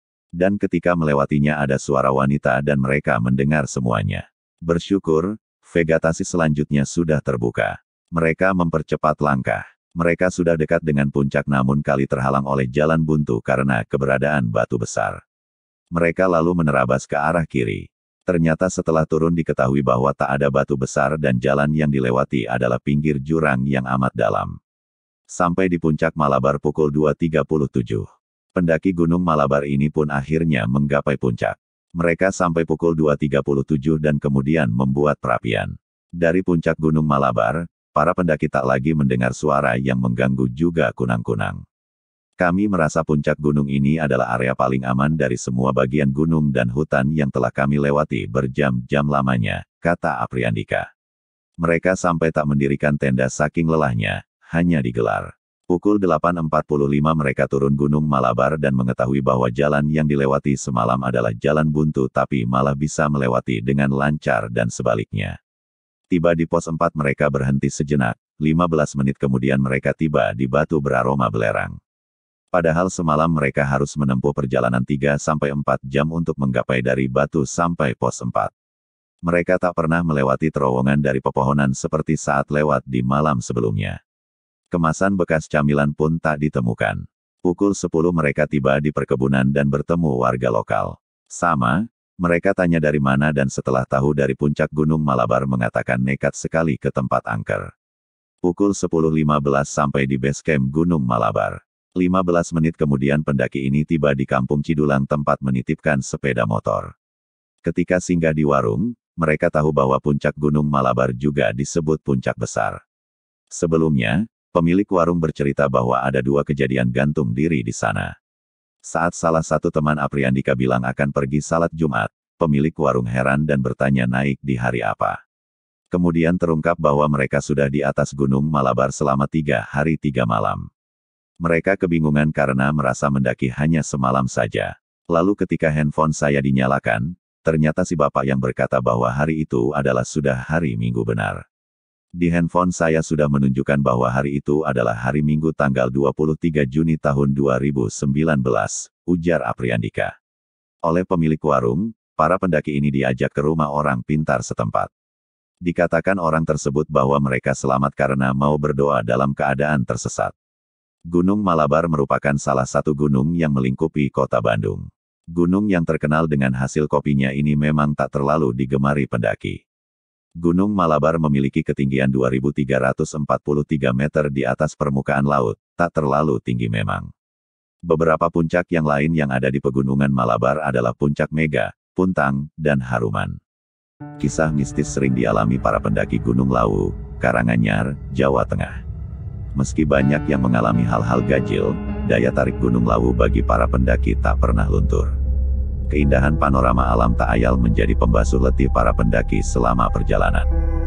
Dan ketika melewatinya ada suara wanita dan mereka mendengar semuanya. Bersyukur, vegetasi selanjutnya sudah terbuka. Mereka mempercepat langkah. Mereka sudah dekat dengan puncak namun kali terhalang oleh jalan buntu karena keberadaan batu besar. Mereka lalu menerabas ke arah kiri. Ternyata setelah turun diketahui bahwa tak ada batu besar dan jalan yang dilewati adalah pinggir jurang yang amat dalam. Sampai di puncak Malabar pukul dua tiga puluh tujuh. Pendaki Gunung Malabar ini pun akhirnya menggapai puncak. Mereka sampai pukul dua tiga puluh tujuh dan kemudian membuat perapian. Dari puncak Gunung Malabar, para pendaki tak lagi mendengar suara yang mengganggu juga kunang-kunang. Kami merasa puncak gunung ini adalah area paling aman dari semua bagian gunung dan hutan yang telah kami lewati berjam-jam lamanya, kata Apriyandika. Mereka sampai tak mendirikan tenda saking lelahnya, hanya digelar. Pukul delapan empat puluh lima mereka turun Gunung Malabar dan mengetahui bahwa jalan yang dilewati semalam adalah jalan buntu tapi malah bisa melewati dengan lancar dan sebaliknya. Tiba di pos empat mereka berhenti sejenak, lima belas menit kemudian mereka tiba di batu beraroma belerang. Padahal semalam mereka harus menempuh perjalanan tiga sampai empat jam untuk menggapai dari batu sampai pos empat. Mereka tak pernah melewati terowongan dari pepohonan seperti saat lewat di malam sebelumnya. Kemasan bekas camilan pun tak ditemukan. Pukul sepuluh mereka tiba di perkebunan dan bertemu warga lokal. Sama, mereka tanya dari mana dan setelah tahu dari puncak Gunung Malabar mengatakan nekat sekali ke tempat angker. Pukul sepuluh lima belas sampai di base camp Gunung Malabar. lima belas menit kemudian pendaki ini tiba di Kampung Cidulang tempat menitipkan sepeda motor. Ketika singgah di warung, mereka tahu bahwa puncak Gunung Malabar juga disebut puncak besar. Sebelumnya, pemilik warung bercerita bahwa ada dua kejadian gantung diri di sana. Saat salah satu teman Apriyandika bilang akan pergi salat Jumat, pemilik warung heran dan bertanya naik di hari apa. Kemudian terungkap bahwa mereka sudah di atas Gunung Malabar selama tiga hari tiga malam. Mereka kebingungan karena merasa mendaki hanya semalam saja. Lalu ketika handphone saya dinyalakan, ternyata si bapak yang berkata bahwa hari itu adalah sudah hari Minggu benar. Di handphone saya sudah menunjukkan bahwa hari itu adalah hari Minggu tanggal dua puluh tiga Juni tahun dua ribu sembilan belas, ujar Apriyandika. Oleh pemilik warung, para pendaki ini diajak ke rumah orang pintar setempat. Dikatakan orang tersebut bahwa mereka selamat karena mau berdoa dalam keadaan tersesat. Gunung Malabar merupakan salah satu gunung yang melingkupi kota Bandung. Gunung yang terkenal dengan hasil kopinya ini memang tak terlalu digemari pendaki. Gunung Malabar memiliki ketinggian dua ribu tiga ratus empat puluh tiga meter di atas permukaan laut, tak terlalu tinggi memang. Beberapa puncak yang lain yang ada di pegunungan Malabar adalah Puncak Mega, Puntang, dan Haruman. Kisah mistis sering dialami para pendaki Gunung Lawu, Karanganyar, Jawa Tengah. Meski banyak yang mengalami hal-hal ganjil, daya tarik Gunung Lawu bagi para pendaki tak pernah luntur. Keindahan panorama alam tak ayal menjadi pembasuh letih para pendaki selama perjalanan.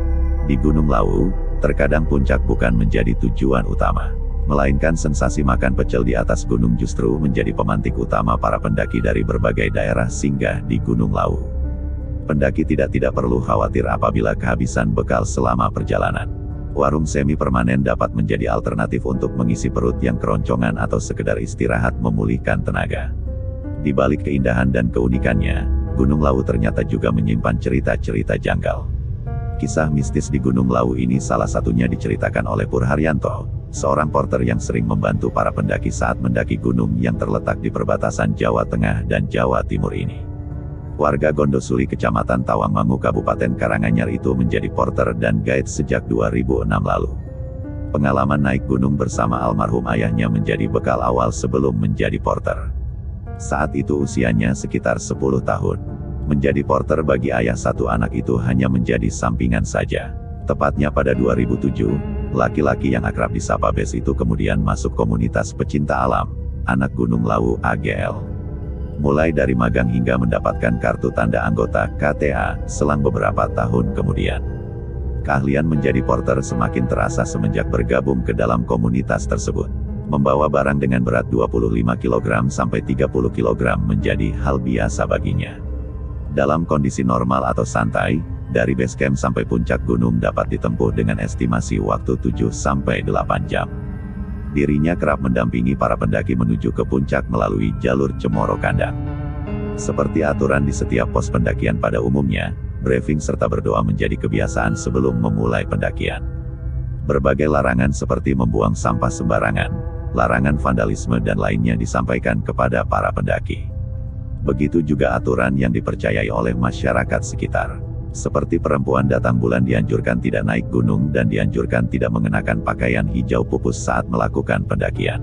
Di Gunung Lawu, terkadang puncak bukan menjadi tujuan utama, melainkan sensasi makan pecel di atas gunung justru menjadi pemantik utama para pendaki dari berbagai daerah singgah di Gunung Lawu. Pendaki tidak tidak perlu khawatir apabila kehabisan bekal selama perjalanan. Warung semi permanen dapat menjadi alternatif untuk mengisi perut yang keroncongan atau sekedar istirahat memulihkan tenaga. Di balik keindahan dan keunikannya, Gunung Lawu ternyata juga menyimpan cerita-cerita janggal. Kisah mistis di Gunung Lawu ini salah satunya diceritakan oleh Pur Haryanto, seorang porter yang sering membantu para pendaki saat mendaki gunung yang terletak di perbatasan Jawa Tengah dan Jawa Timur ini. Warga Gondosuli Kecamatan Tawangmangu Kabupaten Karanganyar itu menjadi porter dan guide sejak dua ribu enam lalu. Pengalaman naik gunung bersama almarhum ayahnya menjadi bekal awal sebelum menjadi porter. Saat itu usianya sekitar sepuluh tahun. Menjadi porter bagi ayah satu anak itu hanya menjadi sampingan saja. Tepatnya pada dua ribu tujuh, laki-laki yang akrab disapa Bes itu kemudian masuk komunitas pecinta alam, Anak Gunung Lawu A G L. Mulai dari magang hingga mendapatkan kartu tanda anggota K T A, selang beberapa tahun kemudian. Keahlian menjadi porter semakin terasa semenjak bergabung ke dalam komunitas tersebut. Membawa barang dengan berat dua puluh lima kilogram sampai tiga puluh kilogram menjadi hal biasa baginya. Dalam kondisi normal atau santai, dari base camp sampai puncak gunung dapat ditempuh dengan estimasi waktu tujuh sampai delapan jam. Dirinya kerap mendampingi para pendaki menuju ke puncak melalui jalur Cemoro Kandang. Seperti aturan di setiap pos pendakian pada umumnya, briefing serta berdoa menjadi kebiasaan sebelum memulai pendakian. Berbagai larangan seperti membuang sampah sembarangan, larangan vandalisme dan lainnya disampaikan kepada para pendaki. Begitu juga aturan yang dipercayai oleh masyarakat sekitar. Seperti perempuan datang bulan dianjurkan tidak naik gunung dan dianjurkan tidak mengenakan pakaian hijau pupus saat melakukan pendakian.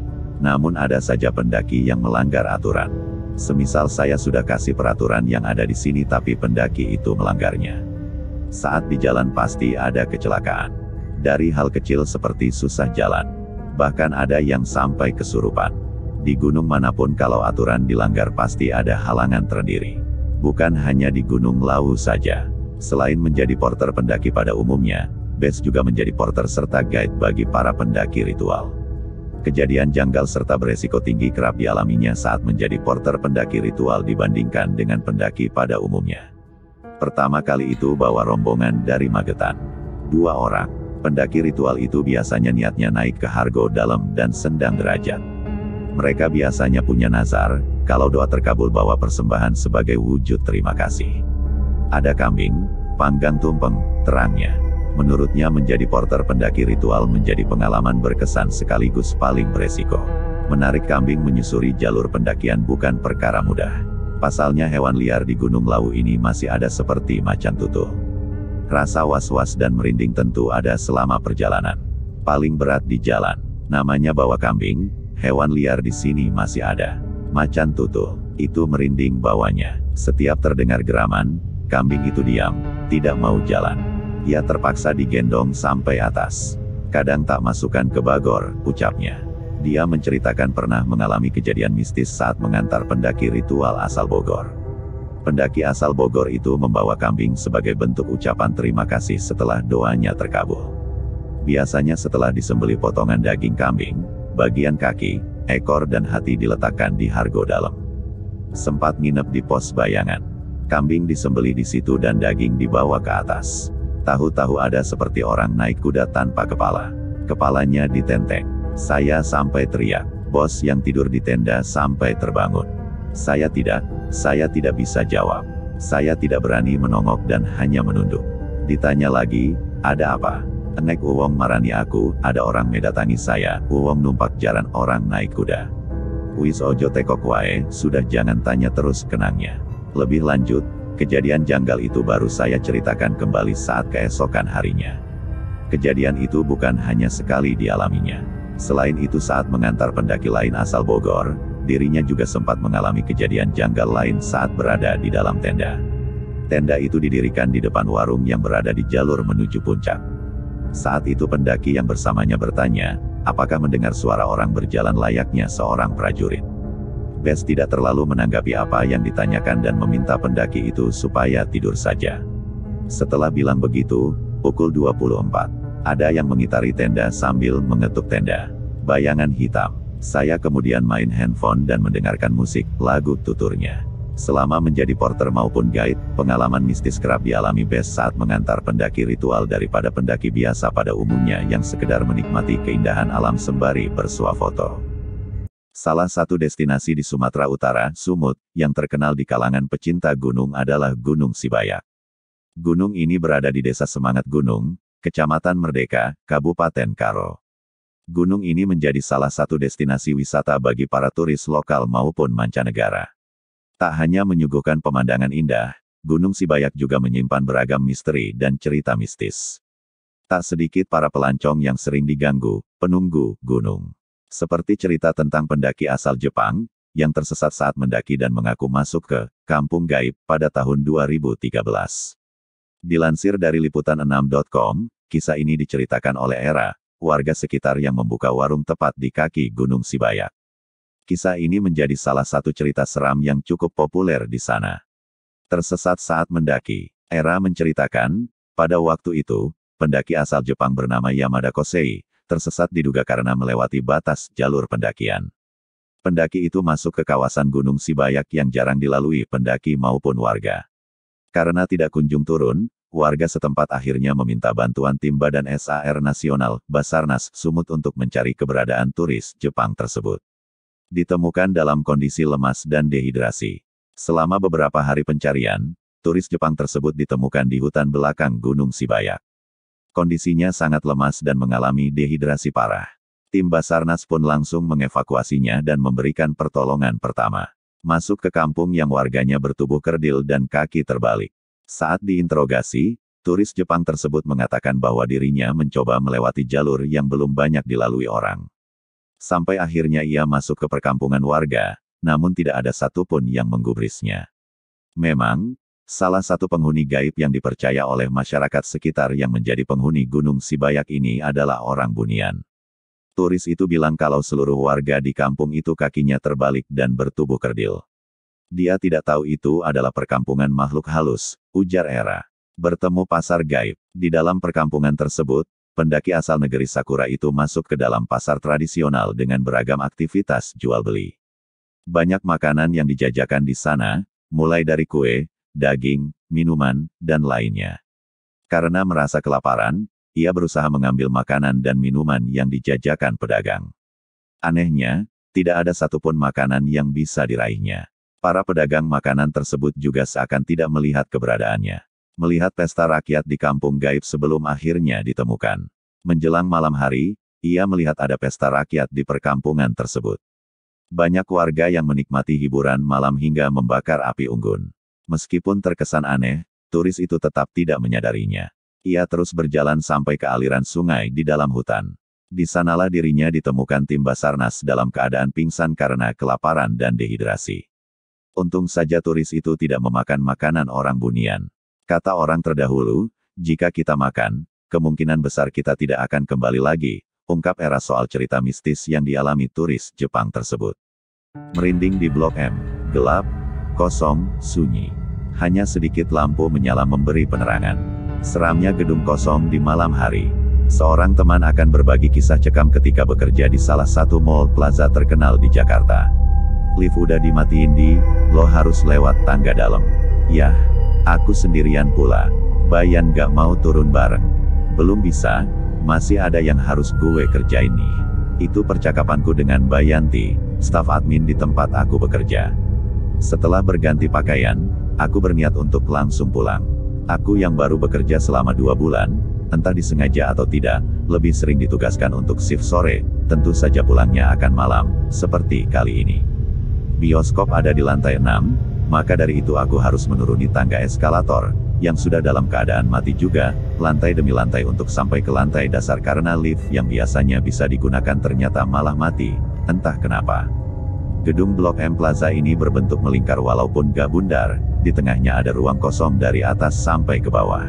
Namun ada saja pendaki yang melanggar aturan. Semisal saya sudah kasih peraturan yang ada di sini tapi pendaki itu melanggarnya. Saat di jalan pasti ada kecelakaan. Dari hal kecil seperti susah jalan. Bahkan ada yang sampai kesurupan. Di gunung manapun kalau aturan dilanggar pasti ada halangan tersendiri. Bukan hanya di Gunung Lawu saja. Selain menjadi porter pendaki pada umumnya, Bes juga menjadi porter serta guide bagi para pendaki ritual. Kejadian janggal serta beresiko tinggi kerap dialaminya saat menjadi porter pendaki ritual dibandingkan dengan pendaki pada umumnya. Pertama kali itu bawa rombongan dari Magetan. Dua orang. Pendaki ritual itu biasanya niatnya naik ke Hargo Dalem dan Sendang Derajat. Mereka biasanya punya nazar, kalau doa terkabul bawa persembahan sebagai wujud terima kasih. Ada kambing, panggang tumpeng, terangnya. Menurutnya menjadi porter pendaki ritual menjadi pengalaman berkesan sekaligus paling beresiko. Menarik kambing menyusuri jalur pendakian bukan perkara mudah. Pasalnya hewan liar di Gunung Lawu ini masih ada seperti macan tutul. Rasa was-was dan merinding tentu ada selama perjalanan. Paling berat di jalan, namanya bawa kambing, hewan liar di sini masih ada. Macan tutul, itu merinding bawanya. Setiap terdengar geraman, kambing itu diam, tidak mau jalan. Ia terpaksa digendong sampai atas. Kadang tak masukkan ke bagor, ucapnya. Dia menceritakan pernah mengalami kejadian mistis saat mengantar pendaki ritual asal Bogor. Pendaki asal Bogor itu membawa kambing sebagai bentuk ucapan terima kasih setelah doanya terkabul. Biasanya setelah disembelih potongan daging kambing, bagian kaki, ekor dan hati diletakkan di Hargo Dalem. Sempat nginep di pos bayangan. Kambing disembelih di situ dan daging dibawa ke atas. Tahu-tahu ada seperti orang naik kuda tanpa kepala. Kepalanya ditenteng. Saya sampai teriak. Bos yang tidur di tenda sampai terbangun. Saya tidak, saya tidak bisa jawab. Saya tidak berani menongok dan hanya menunduk. Ditanya lagi, ada apa? Enek uwong marani aku, ada orang mendatangi saya, uwong numpak jaran orang naik kuda. Wis ojo tekok wae, sudah jangan tanya terus, kenangnya. Lebih lanjut, kejadian janggal itu baru saya ceritakan kembali saat keesokan harinya. Kejadian itu bukan hanya sekali dialaminya. Selain itu saat mengantar pendaki lain asal Bogor, dirinya juga sempat mengalami kejadian janggal lain saat berada di dalam tenda. Tenda itu didirikan di depan warung yang berada di jalur menuju puncak. Saat itu pendaki yang bersamanya bertanya, apakah mendengar suara orang berjalan layaknya seorang prajurit. Bes tidak terlalu menanggapi apa yang ditanyakan dan meminta pendaki itu supaya tidur saja. Setelah bilang begitu, pukul dua puluh empat, ada yang mengitari tenda sambil mengetuk tenda. Bayangan hitam. Saya kemudian main handphone dan mendengarkan musik, lagu tuturnya. Selama menjadi porter maupun guide, pengalaman mistis kerap dialami Best saat mengantar pendaki ritual daripada pendaki biasa pada umumnya yang sekedar menikmati keindahan alam sembari bersuah foto. Salah satu destinasi di Sumatera Utara, Sumut, yang terkenal di kalangan pecinta gunung adalah Gunung Sibayak. Gunung ini berada di Desa Semangat Gunung, Kecamatan Merdeka, Kabupaten Karo. Gunung ini menjadi salah satu destinasi wisata bagi para turis lokal maupun mancanegara. Tak hanya menyuguhkan pemandangan indah, Gunung Sibayak juga menyimpan beragam misteri dan cerita mistis. Tak sedikit para pelancong yang sering diganggu penunggu gunung. Seperti cerita tentang pendaki asal Jepang, yang tersesat saat mendaki dan mengaku masuk ke kampung gaib pada tahun dua ribu tiga belas. Dilansir dari liputan enam titik com, kisah ini diceritakan oleh Era, warga sekitar yang membuka warung tepat di kaki Gunung Sibayak. Kisah ini menjadi salah satu cerita seram yang cukup populer di sana. Tersesat saat mendaki, Era menceritakan, pada waktu itu, pendaki asal Jepang bernama Yamada Kosei, tersesat diduga karena melewati batas jalur pendakian. Pendaki itu masuk ke kawasan Gunung Sibayak yang jarang dilalui pendaki maupun warga. Karena tidak kunjung turun, warga setempat akhirnya meminta bantuan tim Badan S A R Nasional, Basarnas, Sumut untuk mencari keberadaan turis Jepang tersebut. Ditemukan dalam kondisi lemas dan dehidrasi. Selama beberapa hari pencarian, turis Jepang tersebut ditemukan di hutan belakang Gunung Sibayak. Kondisinya sangat lemas dan mengalami dehidrasi parah. Tim Basarnas pun langsung mengevakuasinya dan memberikan pertolongan pertama. Masuk ke kampung yang warganya bertubuh kerdil dan kaki terbalik. Saat diinterogasi, turis Jepang tersebut mengatakan bahwa dirinya mencoba melewati jalur yang belum banyak dilalui orang. Sampai akhirnya ia masuk ke perkampungan warga, namun tidak ada satupun yang menggubrisnya. Memang, salah satu penghuni gaib yang dipercaya oleh masyarakat sekitar yang menjadi penghuni Gunung Sibayak ini adalah orang Bunian. Turis itu bilang kalau seluruh warga di kampung itu kakinya terbalik dan bertubuh kerdil. Dia tidak tahu itu adalah perkampungan makhluk halus, ujar Era. Bertemu pasar gaib. Di dalam perkampungan tersebut, pendaki asal negeri Sakura itu masuk ke dalam pasar tradisional dengan beragam aktivitas jual beli. Banyak makanan yang dijajakan di sana, mulai dari kue, daging, minuman, dan lainnya. Karena merasa kelaparan, ia berusaha mengambil makanan dan minuman yang dijajakan pedagang. Anehnya, tidak ada satupun makanan yang bisa diraihnya. Para pedagang makanan tersebut juga seakan tidak melihat keberadaannya. Melihat pesta rakyat di kampung gaib sebelum akhirnya ditemukan. Menjelang malam hari, ia melihat ada pesta rakyat di perkampungan tersebut. Banyak warga yang menikmati hiburan malam hingga membakar api unggun. Meskipun terkesan aneh, turis itu tetap tidak menyadarinya. Ia terus berjalan sampai ke aliran sungai di dalam hutan. Di sanalah dirinya ditemukan tim Basarnas dalam keadaan pingsan karena kelaparan dan dehidrasi. Untung saja turis itu tidak memakan makanan orang Bunian. Kata orang terdahulu, jika kita makan, kemungkinan besar kita tidak akan kembali lagi, ungkap Era soal cerita mistis yang dialami turis Jepang tersebut. Merinding di Blok M, gelap, kosong, sunyi. Hanya sedikit lampu menyala memberi penerangan. Seramnya gedung kosong di malam hari. Seorang teman akan berbagi kisah cekam ketika bekerja di salah satu mall plaza terkenal di Jakarta. Lift udah dimatiin di, lo harus lewat tangga dalam. Yah, aku sendirian pula. Bayan gak mau turun bareng. Belum bisa, masih ada yang harus gue kerjain nih. Itu percakapanku dengan Bayanti, staf admin di tempat aku bekerja. Setelah berganti pakaian, aku berniat untuk langsung pulang. Aku yang baru bekerja selama dua bulan, entah disengaja atau tidak, lebih sering ditugaskan untuk shift sore, tentu saja pulangnya akan malam, seperti kali ini. Bioskop ada di lantai enam, maka dari itu aku harus menuruni tangga eskalator, yang sudah dalam keadaan mati juga, lantai demi lantai untuk sampai ke lantai dasar karena lift yang biasanya bisa digunakan ternyata malah mati, entah kenapa. Gedung Blok M Plaza ini berbentuk melingkar walaupun gak bundar, di tengahnya ada ruang kosong dari atas sampai ke bawah.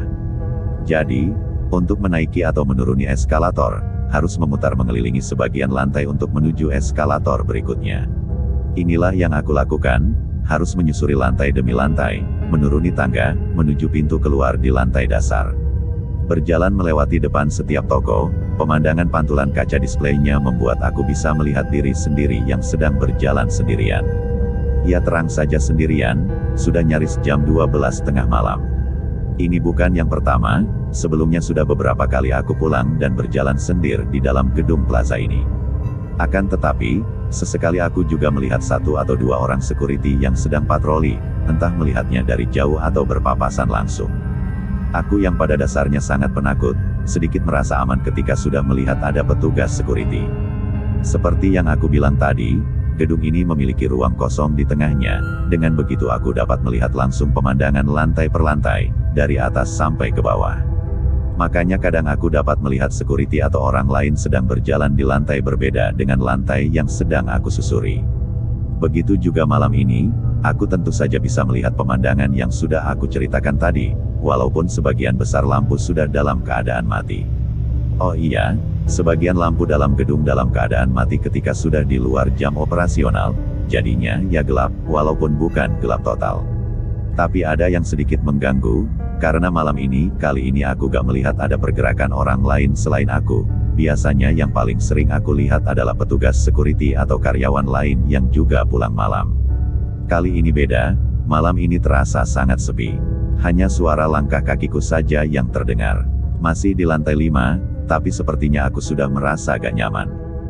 Jadi, untuk menaiki atau menuruni eskalator, harus memutar mengelilingi sebagian lantai untuk menuju eskalator berikutnya. Inilah yang aku lakukan, harus menyusuri lantai demi lantai, menuruni tangga, menuju pintu keluar di lantai dasar. Berjalan melewati depan setiap toko, pemandangan pantulan kaca displaynya membuat aku bisa melihat diri sendiri yang sedang berjalan sendirian. Ia terang saja sendirian, sudah nyaris jam dua belas tengah malam. Ini bukan yang pertama, sebelumnya sudah beberapa kali aku pulang dan berjalan sendir di dalam gedung plaza ini. Akan tetapi, sesekali aku juga melihat satu atau dua orang security yang sedang patroli, entah melihatnya dari jauh atau berpapasan langsung. Aku yang pada dasarnya sangat penakut, sedikit merasa aman ketika sudah melihat ada petugas security. Seperti yang aku bilang tadi, gedung ini memiliki ruang kosong di tengahnya, dengan begitu aku dapat melihat langsung pemandangan lantai per lantai, dari atas sampai ke bawah. Makanya kadang aku dapat melihat security atau orang lain sedang berjalan di lantai berbeda dengan lantai yang sedang aku susuri. Begitu juga malam ini, aku tentu saja bisa melihat pemandangan yang sudah aku ceritakan tadi, walaupun sebagian besar lampu sudah dalam keadaan mati. Oh iya, sebagian lampu dalam gedung dalam keadaan mati ketika sudah di luar jam operasional, jadinya ya gelap, walaupun bukan gelap total. Tapi ada yang sedikit mengganggu, karena malam ini, kali ini aku gak melihat ada pergerakan orang lain selain aku. Biasanya yang paling sering aku lihat adalah petugas security atau karyawan lain yang juga pulang malam. Kali ini beda, malam ini terasa sangat sepi. Hanya suara langkah kakiku saja yang terdengar. Masih di lantai lima, tapi sepertinya aku sudah merasa gak nyaman.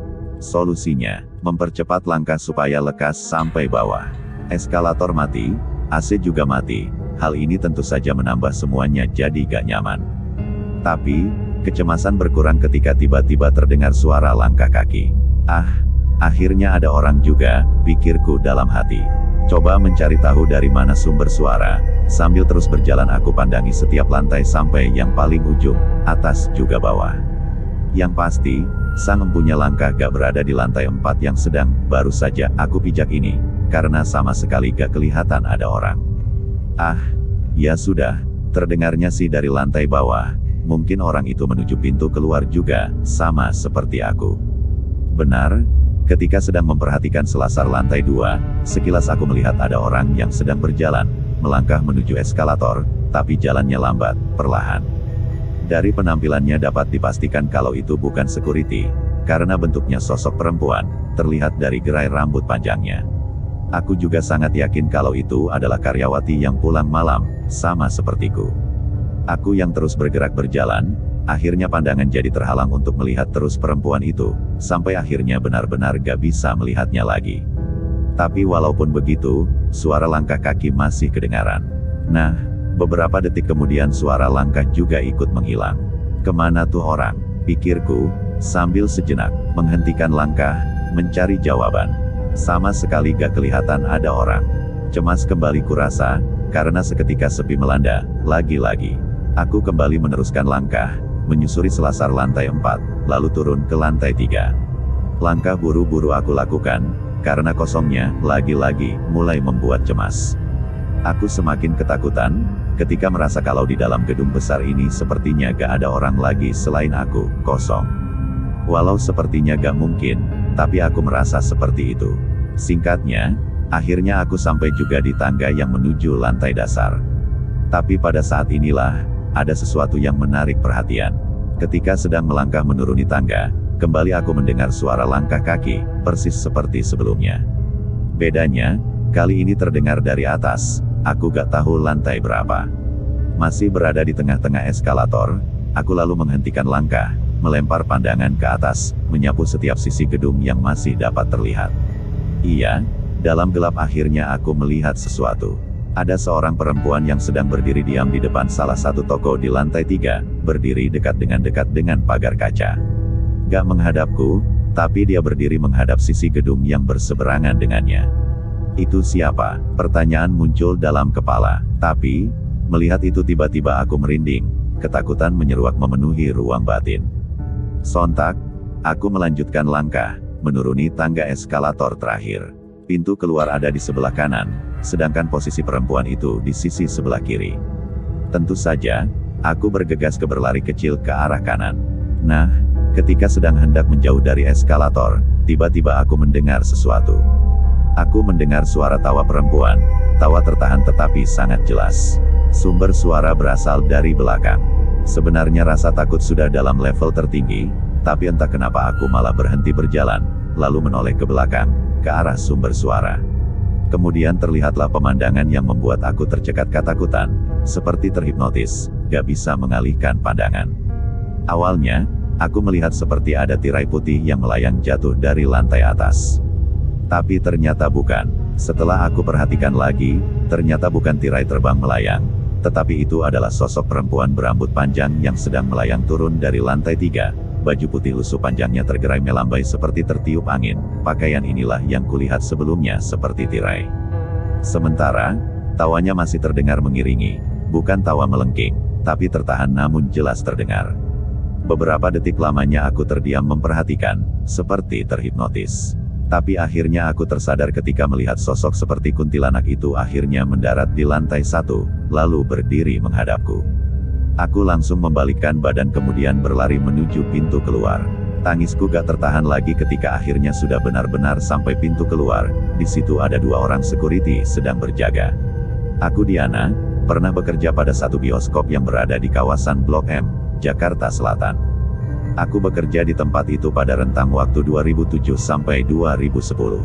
Solusinya, mempercepat langkah supaya lekas sampai bawah. Eskalator mati, A C juga mati. Hal ini tentu saja menambah semuanya jadi gak nyaman. Tapi, kecemasan berkurang ketika tiba-tiba terdengar suara langkah kaki. Ah, akhirnya ada orang juga, pikirku dalam hati. Coba mencari tahu dari mana sumber suara. Sambil terus berjalan aku pandangi setiap lantai sampai yang paling ujung, atas juga bawah. Yang pasti, sang empunya langkah gak berada di lantai empat yang sedang, baru saja aku pijak ini, karena sama sekali gak kelihatan ada orang. Ah, ya sudah, terdengarnya sih dari lantai bawah, mungkin orang itu menuju pintu keluar juga, sama seperti aku. Benar, ketika sedang memperhatikan selasar lantai dua, sekilas aku melihat ada orang yang sedang berjalan, melangkah menuju eskalator, tapi jalannya lambat, perlahan. Dari penampilannya dapat dipastikan kalau itu bukan security, karena bentuknya sosok perempuan, terlihat dari gerai rambut panjangnya. Aku juga sangat yakin kalau itu adalah karyawati yang pulang malam, sama sepertiku. Aku yang terus bergerak berjalan, akhirnya pandangan jadi terhalang untuk melihat terus perempuan itu, sampai akhirnya benar-benar gak bisa melihatnya lagi. Tapi walaupun begitu, suara langkah kaki masih kedengaran. Nah, beberapa detik kemudian suara langkah juga ikut menghilang. Kemana tuh orang? Pikirku, sambil sejenak, menghentikan langkah, mencari jawaban. Sama sekali gak kelihatan ada orang. Cemas kembali kurasa, karena seketika sepi melanda, lagi-lagi. Aku kembali meneruskan langkah, menyusuri selasar lantai empat, lalu turun ke lantai tiga. Langkah buru-buru aku lakukan, karena kosongnya, lagi-lagi, mulai membuat cemas. Aku semakin ketakutan, ketika merasa kalau di dalam gedung besar ini sepertinya gak ada orang lagi selain aku, kosong. Walau sepertinya gak mungkin, tapi aku merasa seperti itu. Singkatnya, akhirnya aku sampai juga di tangga yang menuju lantai dasar. Tapi pada saat inilah, ada sesuatu yang menarik perhatian. Ketika sedang melangkah menuruni tangga, kembali aku mendengar suara langkah kaki, persis seperti sebelumnya. Bedanya, kali ini terdengar dari atas, aku gak tahu lantai berapa. Masih berada di tengah-tengah eskalator, aku lalu menghentikan langkah, melempar pandangan ke atas, menyapu setiap sisi gedung yang masih dapat terlihat. Iya, dalam gelap akhirnya aku melihat sesuatu. Ada seorang perempuan yang sedang berdiri diam di depan salah satu toko di lantai tiga, berdiri dekat dengan dekat dengan pagar kaca. Gak menghadapku, tapi dia berdiri menghadap sisi gedung yang berseberangan dengannya. Itu siapa? Pertanyaan muncul dalam kepala, tapi, melihat itu tiba-tiba aku merinding, ketakutan menyeruak memenuhi ruang batin. Sontak, aku melanjutkan langkah, menuruni tangga eskalator terakhir. Pintu keluar ada di sebelah kanan, sedangkan posisi perempuan itu di sisi sebelah kiri. Tentu saja, aku bergegas ke berlari kecil ke arah kanan. Nah, ketika sedang hendak menjauh dari eskalator, tiba-tiba aku mendengar sesuatu. Aku mendengar suara tawa perempuan, tawa tertahan tetapi sangat jelas. Sumber suara berasal dari belakang. Sebenarnya rasa takut sudah dalam level tertinggi, tapi entah kenapa aku malah berhenti berjalan, lalu menoleh ke belakang, ke arah sumber suara. Kemudian terlihatlah pemandangan yang membuat aku tercekat ketakutan, seperti terhipnotis, gak bisa mengalihkan pandangan. Awalnya, aku melihat seperti ada tirai putih yang melayang jatuh dari lantai atas. Tapi ternyata bukan. Setelah aku perhatikan lagi, ternyata bukan tirai terbang melayang, tetapi itu adalah sosok perempuan berambut panjang yang sedang melayang turun dari lantai tiga. Baju putih lusuh panjangnya tergerai melambai seperti tertiup angin. Pakaian inilah yang kulihat sebelumnya seperti tirai. Sementara, tawanya masih terdengar mengiringi. Bukan tawa melengking, tapi tertahan namun jelas terdengar. Beberapa detik lamanya aku terdiam memperhatikan, seperti terhipnotis. Tapi akhirnya aku tersadar ketika melihat sosok seperti kuntilanak itu akhirnya mendarat di lantai satu, lalu berdiri menghadapku. Aku langsung membalikkan badan kemudian berlari menuju pintu keluar. Tangisku gak tertahan lagi ketika akhirnya sudah benar-benar sampai pintu keluar. Di situ ada dua orang security sedang berjaga. Aku Diana, pernah bekerja pada satu bioskop yang berada di kawasan Blok M, Jakarta Selatan. Aku bekerja di tempat itu pada rentang waktu dua ribu tujuh sampai dua ribu sepuluh.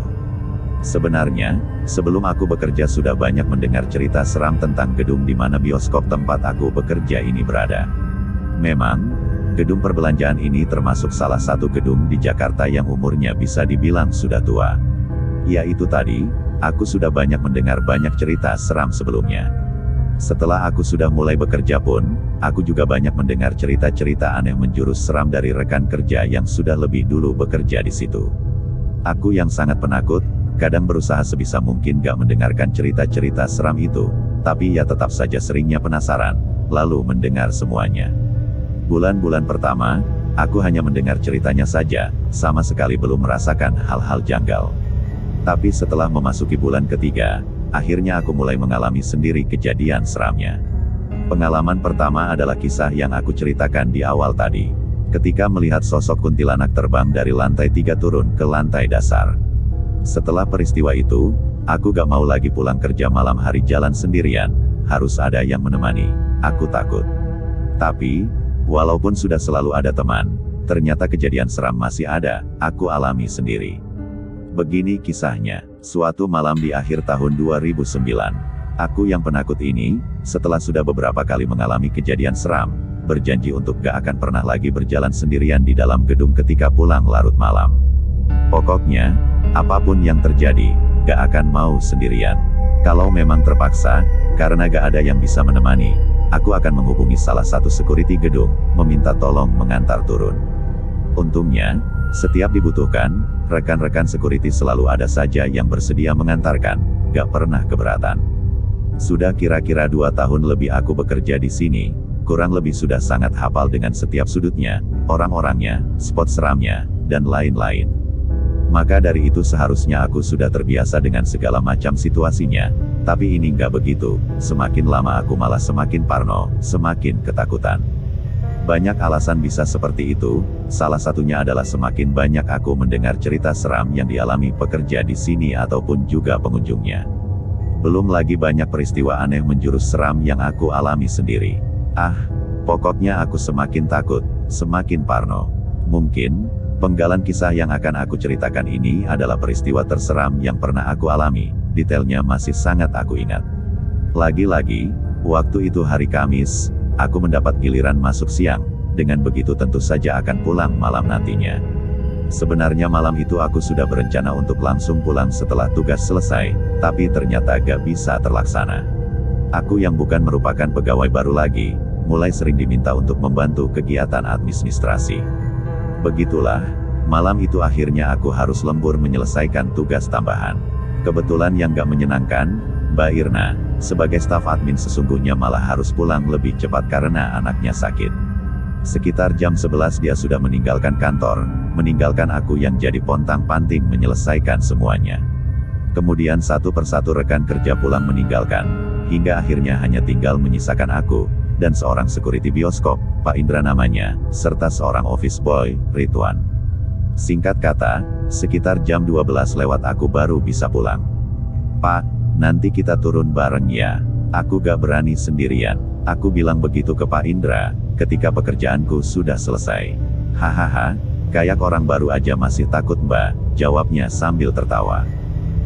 Sebenarnya, sebelum aku bekerja sudah banyak mendengar cerita seram tentang gedung di mana bioskop tempat aku bekerja ini berada. Memang, gedung perbelanjaan ini termasuk salah satu gedung di Jakarta yang umurnya bisa dibilang sudah tua. Ya itu tadi, aku sudah banyak mendengar banyak cerita seram sebelumnya. Setelah aku sudah mulai bekerja pun, aku juga banyak mendengar cerita-cerita aneh menjurus seram dari rekan kerja yang sudah lebih dulu bekerja di situ. Aku yang sangat penakut, kadang berusaha sebisa mungkin gak mendengarkan cerita-cerita seram itu, tapi ya tetap saja seringnya penasaran, lalu mendengar semuanya. Bulan-bulan pertama, aku hanya mendengar ceritanya saja, sama sekali belum merasakan hal-hal janggal. Tapi setelah memasuki bulan ketiga, akhirnya aku mulai mengalami sendiri kejadian seramnya. Pengalaman pertama adalah kisah yang aku ceritakan di awal tadi. Ketika melihat sosok kuntilanak terbang dari lantai tiga turun ke lantai dasar. Setelah peristiwa itu, aku gak mau lagi pulang kerja malam hari jalan sendirian, harus ada yang menemani, aku takut. Tapi, walaupun sudah selalu ada teman, ternyata kejadian seram masih ada, aku alami sendiri. Begini kisahnya, suatu malam di akhir tahun dua ribu sembilan, aku yang penakut ini, setelah sudah beberapa kali mengalami kejadian seram, berjanji untuk gak akan pernah lagi berjalan sendirian di dalam gedung ketika pulang larut malam. Pokoknya, apapun yang terjadi, gak akan mau sendirian. Kalau memang terpaksa, karena gak ada yang bisa menemani, aku akan menghubungi salah satu security gedung, meminta tolong mengantar turun. Untungnya, setiap dibutuhkan, rekan-rekan security selalu ada saja yang bersedia mengantarkan, gak pernah keberatan. Sudah kira-kira dua tahun lebih aku bekerja di sini, kurang lebih sudah sangat hafal dengan setiap sudutnya, orang-orangnya, spot seramnya, dan lain-lain. Maka dari itu seharusnya aku sudah terbiasa dengan segala macam situasinya, tapi ini nggak begitu, semakin lama aku malah semakin parno, semakin ketakutan. Banyak alasan bisa seperti itu, salah satunya adalah semakin banyak aku mendengar cerita seram yang dialami pekerja di sini ataupun juga pengunjungnya. Belum lagi banyak peristiwa aneh menjurus seram yang aku alami sendiri. Ah, pokoknya aku semakin takut, semakin parno. Mungkin, penggalan kisah yang akan aku ceritakan ini adalah peristiwa terseram yang pernah aku alami, detailnya masih sangat aku ingat. Lagi-lagi, waktu itu hari Kamis, aku mendapat giliran masuk siang, dengan begitu tentu saja akan pulang malam nantinya. Sebenarnya malam itu aku sudah berencana untuk langsung pulang setelah tugas selesai, tapi ternyata gak bisa terlaksana. Aku yang bukan merupakan pegawai baru lagi, mulai sering diminta untuk membantu kegiatan administrasi. Begitulah, malam itu akhirnya aku harus lembur menyelesaikan tugas tambahan. Kebetulan yang gak menyenangkan, Mbak Irna, sebagai staf admin sesungguhnya malah harus pulang lebih cepat karena anaknya sakit. Sekitar jam sebelas dia sudah meninggalkan kantor, meninggalkan aku yang jadi pontang-panting menyelesaikan semuanya. Kemudian satu persatu rekan kerja pulang meninggalkan, hingga akhirnya hanya tinggal menyisakan aku, dan seorang security bioskop, Pak Indra namanya, serta seorang office boy, Ridwan. Singkat kata, sekitar jam dua belas lewat aku baru bisa pulang. Pak, nanti kita turun bareng ya, aku gak berani sendirian, aku bilang begitu ke Pak Indra, ketika pekerjaanku sudah selesai. Hahaha, kayak orang baru aja masih takut mbak, jawabnya sambil tertawa.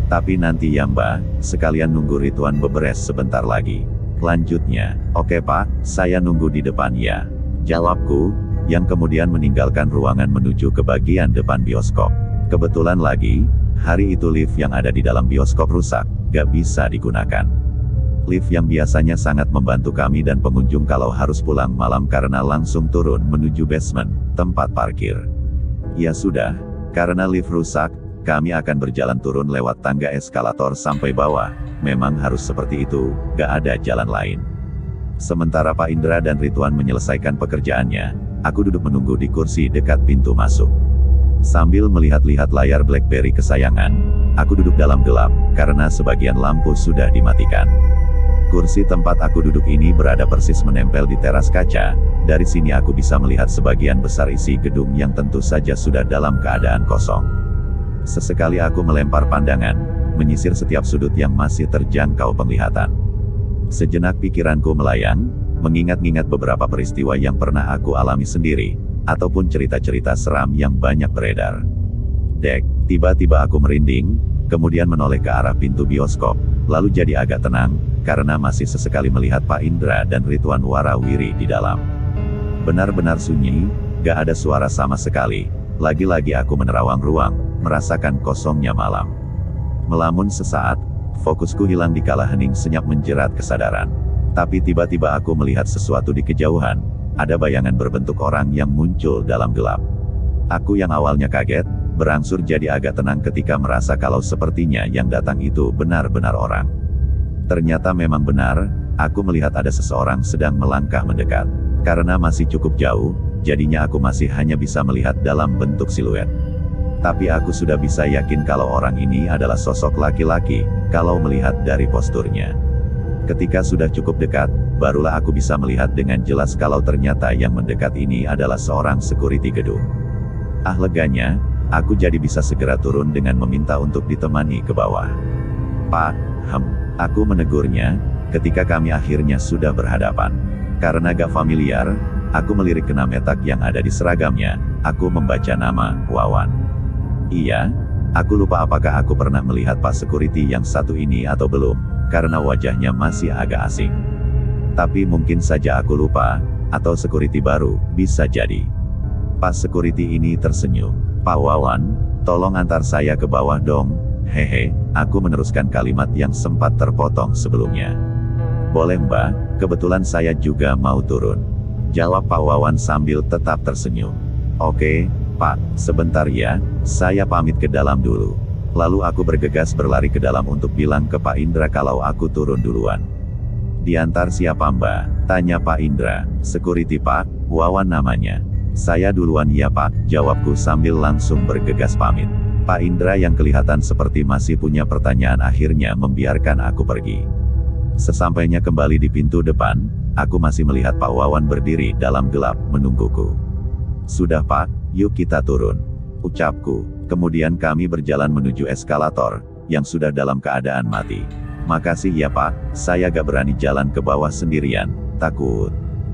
Tapi nanti ya Mbak, sekalian nunggu Ridwan beberes sebentar lagi. Lanjutnya, oke Pak, saya nunggu di depan ya. Jawabku, yang kemudian meninggalkan ruangan menuju ke bagian depan bioskop. Kebetulan lagi, hari itu lift yang ada di dalam bioskop rusak, gak bisa digunakan. Lift yang biasanya sangat membantu kami dan pengunjung kalau harus pulang malam karena langsung turun menuju basement, tempat parkir. Ya sudah, karena lift rusak, kami akan berjalan turun lewat tangga eskalator sampai bawah. Memang harus seperti itu, gak ada jalan lain. Sementara Pak Indra dan Ridwan menyelesaikan pekerjaannya, aku duduk menunggu di kursi dekat pintu masuk. Sambil melihat-lihat layar BlackBerry kesayangan, aku duduk dalam gelap, karena sebagian lampu sudah dimatikan. Kursi tempat aku duduk ini berada persis menempel di teras kaca. Dari sini aku bisa melihat sebagian besar isi gedung yang tentu saja sudah dalam keadaan kosong. Sesekali aku melempar pandangan, menyisir setiap sudut yang masih terjangkau penglihatan. Sejenak pikiranku melayang, mengingat-ingat beberapa peristiwa yang pernah aku alami sendiri, ataupun cerita-cerita seram yang banyak beredar. Dek, tiba-tiba aku merinding, kemudian menoleh ke arah pintu bioskop, lalu jadi agak tenang, karena masih sesekali melihat Pak Indra dan Ridwan warawiri di dalam. Benar-benar sunyi, gak ada suara sama sekali. Lagi-lagi aku menerawang ruang, merasakan kosongnya malam. Melamun sesaat, fokusku hilang dikala hening senyap menjerat kesadaran. Tapi tiba-tiba aku melihat sesuatu di kejauhan, ada bayangan berbentuk orang yang muncul dalam gelap. Aku yang awalnya kaget, berangsur jadi agak tenang ketika merasa kalau sepertinya yang datang itu benar-benar orang. Ternyata memang benar, aku melihat ada seseorang sedang melangkah mendekat. Karena masih cukup jauh, jadinya aku masih hanya bisa melihat dalam bentuk siluet. Tapi aku sudah bisa yakin kalau orang ini adalah sosok laki-laki, kalau melihat dari posturnya. Ketika sudah cukup dekat, barulah aku bisa melihat dengan jelas kalau ternyata yang mendekat ini adalah seorang security gedung. Ah leganya, aku jadi bisa segera turun dengan meminta untuk ditemani ke bawah. Pak, hem, aku menegurnya, ketika kami akhirnya sudah berhadapan. Karena gak familiar, aku melirik ke nametak yang ada di seragamnya, aku membaca nama, Wawan. Iya, aku lupa apakah aku pernah melihat Pak Security yang satu ini atau belum, karena wajahnya masih agak asing. Tapi mungkin saja aku lupa, atau security baru, bisa jadi. Pak Security ini tersenyum. Pak Wawan, tolong antar saya ke bawah dong, hehe, aku meneruskan kalimat yang sempat terpotong sebelumnya. Boleh Mbak, kebetulan saya juga mau turun. Jawab Pak Wawan sambil tetap tersenyum. Oke, Pak, sebentar ya, saya pamit ke dalam dulu. Lalu aku bergegas berlari ke dalam untuk bilang ke Pak Indra kalau aku turun duluan. Diantar siapa Mbak? Tanya Pak Indra. Security Pak, Wawan namanya. Saya duluan ya Pak, jawabku sambil langsung bergegas pamit. Pak Indra yang kelihatan seperti masih punya pertanyaan akhirnya membiarkan aku pergi. Sesampainya kembali di pintu depan, aku masih melihat Pak Wawan berdiri dalam gelap menungguku. Sudah Pak, yuk kita turun, ucapku. Kemudian kami berjalan menuju eskalator, yang sudah dalam keadaan mati. Makasih ya Pak, saya gak berani jalan ke bawah sendirian, takut.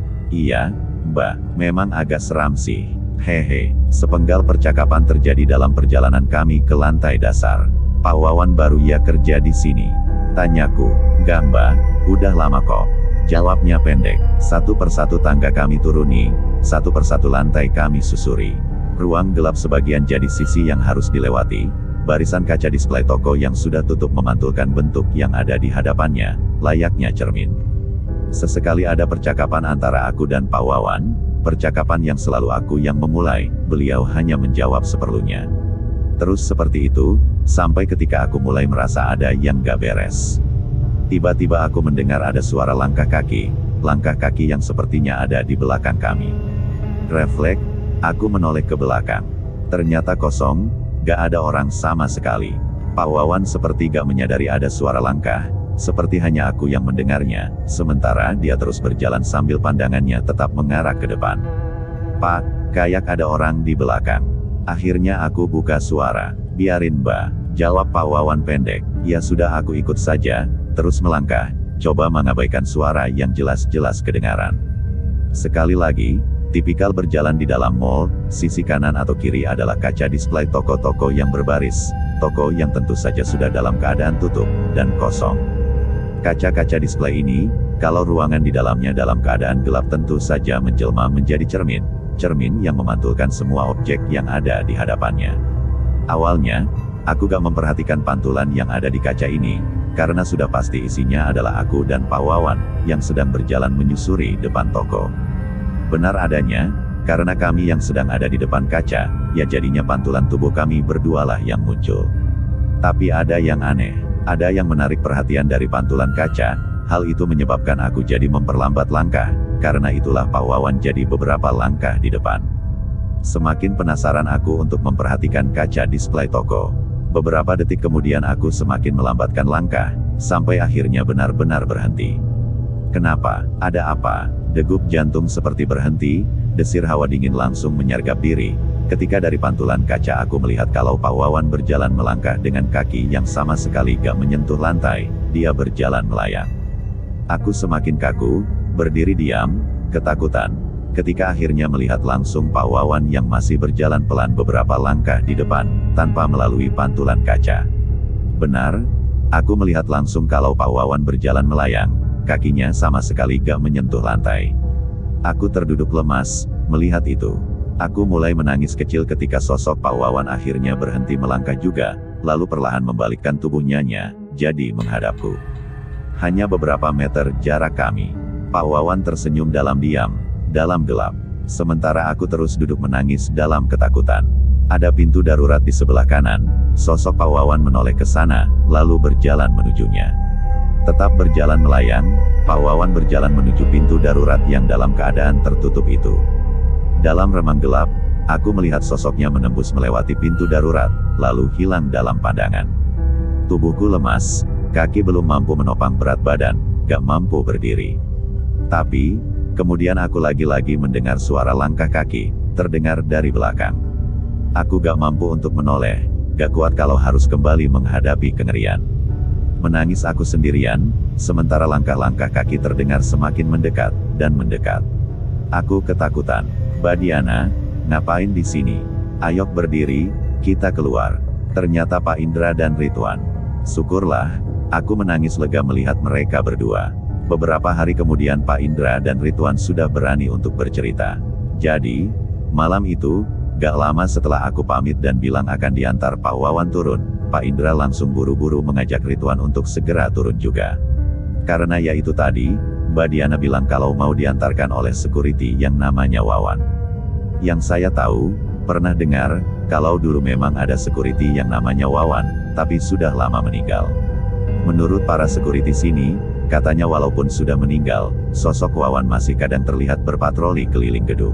Iya, Mbak, memang agak seram sih. Hehe, sepenggal percakapan terjadi dalam perjalanan kami ke lantai dasar. Pak Wawan baru ya kerja di sini? Tanyaku. Gak Mbak, udah lama kok. Jawabnya pendek. Satu persatu tangga kami turuni, satu persatu lantai kami susuri. Ruang gelap sebagian jadi sisi yang harus dilewati. Barisan kaca display toko yang sudah tutup memantulkan bentuk yang ada di hadapannya, layaknya cermin. Sesekali ada percakapan antara aku dan Pak Wawan, percakapan yang selalu aku yang memulai, beliau hanya menjawab seperlunya. Terus seperti itu, sampai ketika aku mulai merasa ada yang gak beres. Tiba-tiba aku mendengar ada suara langkah kaki, langkah kaki yang sepertinya ada di belakang kami. Refleks, aku menoleh ke belakang. Ternyata kosong, gak ada orang sama sekali. Pak Wawan seperti gak menyadari ada suara langkah, seperti hanya aku yang mendengarnya, sementara dia terus berjalan sambil pandangannya tetap mengarah ke depan. Pak, kayak ada orang di belakang. Akhirnya aku buka suara. Biarin Mbak, jawab Pak Wawan pendek. Ya sudah aku ikut saja, terus melangkah, coba mengabaikan suara yang jelas-jelas kedengaran. Sekali lagi, tipikal berjalan di dalam mall, sisi kanan atau kiri adalah kaca display toko-toko yang berbaris, toko yang tentu saja sudah dalam keadaan tutup dan kosong. Kaca-kaca display ini, kalau ruangan di dalamnya dalam keadaan gelap tentu saja menjelma menjadi cermin, cermin yang memantulkan semua objek yang ada di hadapannya. Awalnya, aku gak memperhatikan pantulan yang ada di kaca ini, karena sudah pasti isinya adalah aku dan Pak Wawan, yang sedang berjalan menyusuri depan toko. Benar adanya, karena kami yang sedang ada di depan kaca, ya jadinya pantulan tubuh kami berdualah yang muncul. Tapi ada yang aneh, ada yang menarik perhatian dari pantulan kaca, hal itu menyebabkan aku jadi memperlambat langkah, karena itulah Pak Wawan jadi beberapa langkah di depan. Semakin penasaran aku untuk memperhatikan kaca display toko. Beberapa detik kemudian aku semakin melambatkan langkah, sampai akhirnya benar-benar berhenti. Kenapa? Ada apa? Degup jantung seperti berhenti, desir hawa dingin langsung menyergap diri, ketika dari pantulan kaca aku melihat kalau Pak Wawan berjalan melangkah dengan kaki yang sama sekali gak menyentuh lantai, dia berjalan melayang. Aku semakin kaku, berdiri diam, ketakutan, ketika akhirnya melihat langsung Pak Wawan yang masih berjalan pelan beberapa langkah di depan, tanpa melalui pantulan kaca. Benar, aku melihat langsung kalau Pak Wawan berjalan melayang, kakinya sama sekali gak menyentuh lantai. Aku terduduk lemas, melihat itu. Aku mulai menangis kecil ketika sosok Pak Wawan akhirnya berhenti melangkah juga, lalu perlahan membalikkan tubuhnya, jadi menghadapku. Hanya beberapa meter jarak kami. Pak Wawan tersenyum dalam diam, dalam gelap. Sementara aku terus duduk menangis dalam ketakutan. Ada pintu darurat di sebelah kanan, sosok Pak Wawan menoleh ke sana, lalu berjalan menujunya. Tetap berjalan melayang, Pak Wawan berjalan menuju pintu darurat yang dalam keadaan tertutup itu. Dalam remang gelap, aku melihat sosoknya menembus melewati pintu darurat, lalu hilang dalam pandangan. Tubuhku lemas, kaki belum mampu menopang berat badan, gak mampu berdiri. Tapi, kemudian aku lagi-lagi mendengar suara langkah kaki, terdengar dari belakang. Aku gak mampu untuk menoleh, gak kuat kalau harus kembali menghadapi kengerian. Menangis aku sendirian, sementara langkah-langkah kaki terdengar semakin mendekat, dan mendekat. Aku ketakutan. Mbak Diana, ngapain di sini? Ayo berdiri, kita keluar. Ternyata Pak Indra dan Ridwan. Syukurlah, aku menangis lega melihat mereka berdua. Beberapa hari kemudian Pak Indra dan Ridwan sudah berani untuk bercerita. Jadi, malam itu, gak lama setelah aku pamit dan bilang akan diantar Pak Wawan turun, Pak Indra langsung buru-buru mengajak Ridwan untuk segera turun juga. Karena ya itu tadi, Mbak Diana bilang kalau mau diantarkan oleh security yang namanya Wawan. Yang saya tahu, pernah dengar, kalau dulu memang ada security yang namanya Wawan, tapi sudah lama meninggal. Menurut para security sini, katanya walaupun sudah meninggal, sosok Wawan masih kadang terlihat berpatroli keliling gedung.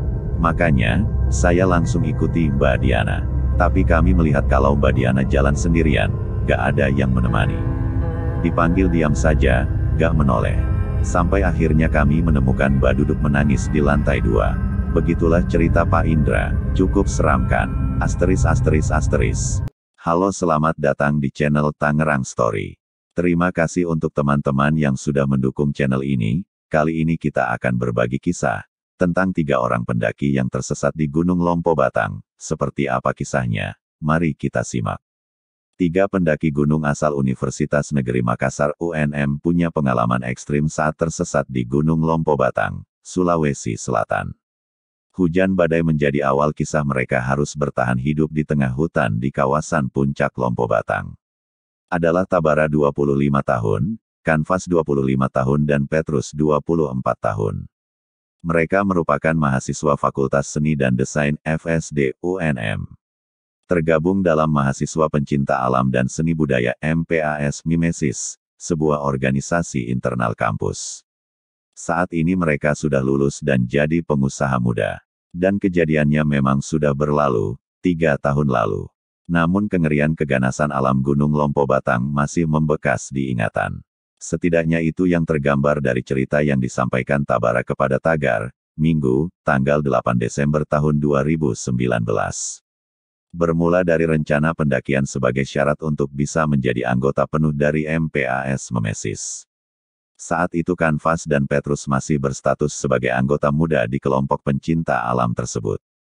Makanya, saya langsung ikuti Mbak Diana. Tapi kami melihat kalau Mbak Diana jalan sendirian, gak ada yang menemani. Dipanggil diam saja, gak menoleh. Sampai akhirnya kami menemukan Mbak duduk menangis di lantai dua. Begitulah cerita Pak Indra, cukup seram kan? Asteris asteris asteris. Halo, selamat datang di channel Tangerang Story. Terima kasih untuk teman-teman yang sudah mendukung channel ini. Kali ini kita akan berbagi kisah tentang tiga orang pendaki yang tersesat di Gunung Lompo Batang. Seperti apa kisahnya? Mari kita simak. Tiga pendaki gunung asal Universitas Negeri Makassar U N M punya pengalaman ekstrim saat tersesat di Gunung Lompo Batang, Sulawesi Selatan. Hujan badai menjadi awal kisah mereka harus bertahan hidup di tengah hutan di kawasan puncak Lompo Batang. Adalah Tabara dua puluh lima tahun, Kanvas dua puluh lima tahun dan Petrus dua puluh empat tahun. Mereka merupakan mahasiswa Fakultas Seni dan Desain F S D U N M. Tergabung dalam Mahasiswa Pencinta Alam dan Seni Budaya M P A S Mimesis, sebuah organisasi internal kampus. Saat ini mereka sudah lulus dan jadi pengusaha muda. Dan kejadiannya memang sudah berlalu, tiga tahun lalu. Namun kengerian keganasan alam Gunung Lompo Batang masih membekas di ingatan. Setidaknya itu yang tergambar dari cerita yang disampaikan Tabara kepada Tagar, Minggu, tanggal delapan Desember tahun dua ribu sembilan belas. Bermula dari rencana pendakian sebagai syarat untuk bisa menjadi anggota penuh dari M P A S Mimesis. Saat itu Kanvas dan Petrus masih berstatus sebagai anggota muda di kelompok pencinta alam tersebut.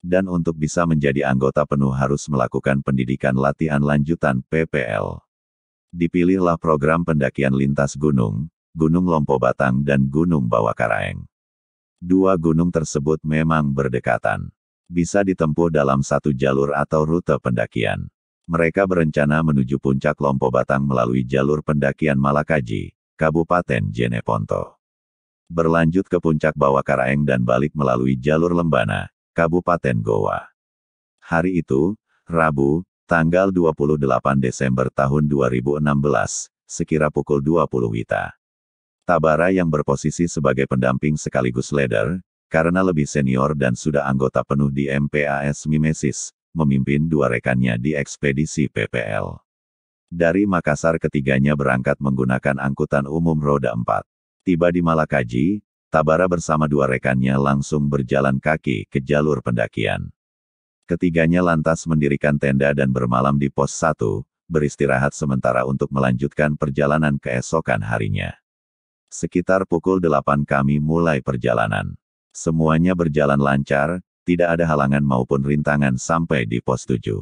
Dan untuk bisa menjadi anggota penuh harus melakukan pendidikan latihan lanjutan P P L. Dipilihlah program pendakian lintas gunung, Gunung Lompo Batang dan Gunung Bawah Karaeng. Dua gunung tersebut memang berdekatan. Bisa ditempuh dalam satu jalur atau rute pendakian. Mereka berencana menuju puncak Lompo Batang melalui jalur pendakian Malakaji, Kabupaten Jeneponto. Berlanjut ke puncak Bawah Karaeng dan balik melalui jalur Lembana, Kabupaten Goa. Hari itu, Rabu, tanggal dua puluh delapan Desember tahun dua ribu enam belas, sekira pukul dua puluh W I T A. Tabara yang berposisi sebagai pendamping sekaligus leader, karena lebih senior dan sudah anggota penuh di M P A S Mimesis, memimpin dua rekannya di ekspedisi P P L. Dari Makassar ketiganya berangkat menggunakan angkutan umum roda empat. Tiba di Malakaji, Tabara bersama dua rekannya langsung berjalan kaki ke jalur pendakian. Ketiganya lantas mendirikan tenda dan bermalam di pos satu, beristirahat sementara untuk melanjutkan perjalanan keesokan harinya. Sekitar pukul delapan kami mulai perjalanan. Semuanya berjalan lancar, tidak ada halangan maupun rintangan sampai di pos tujuh.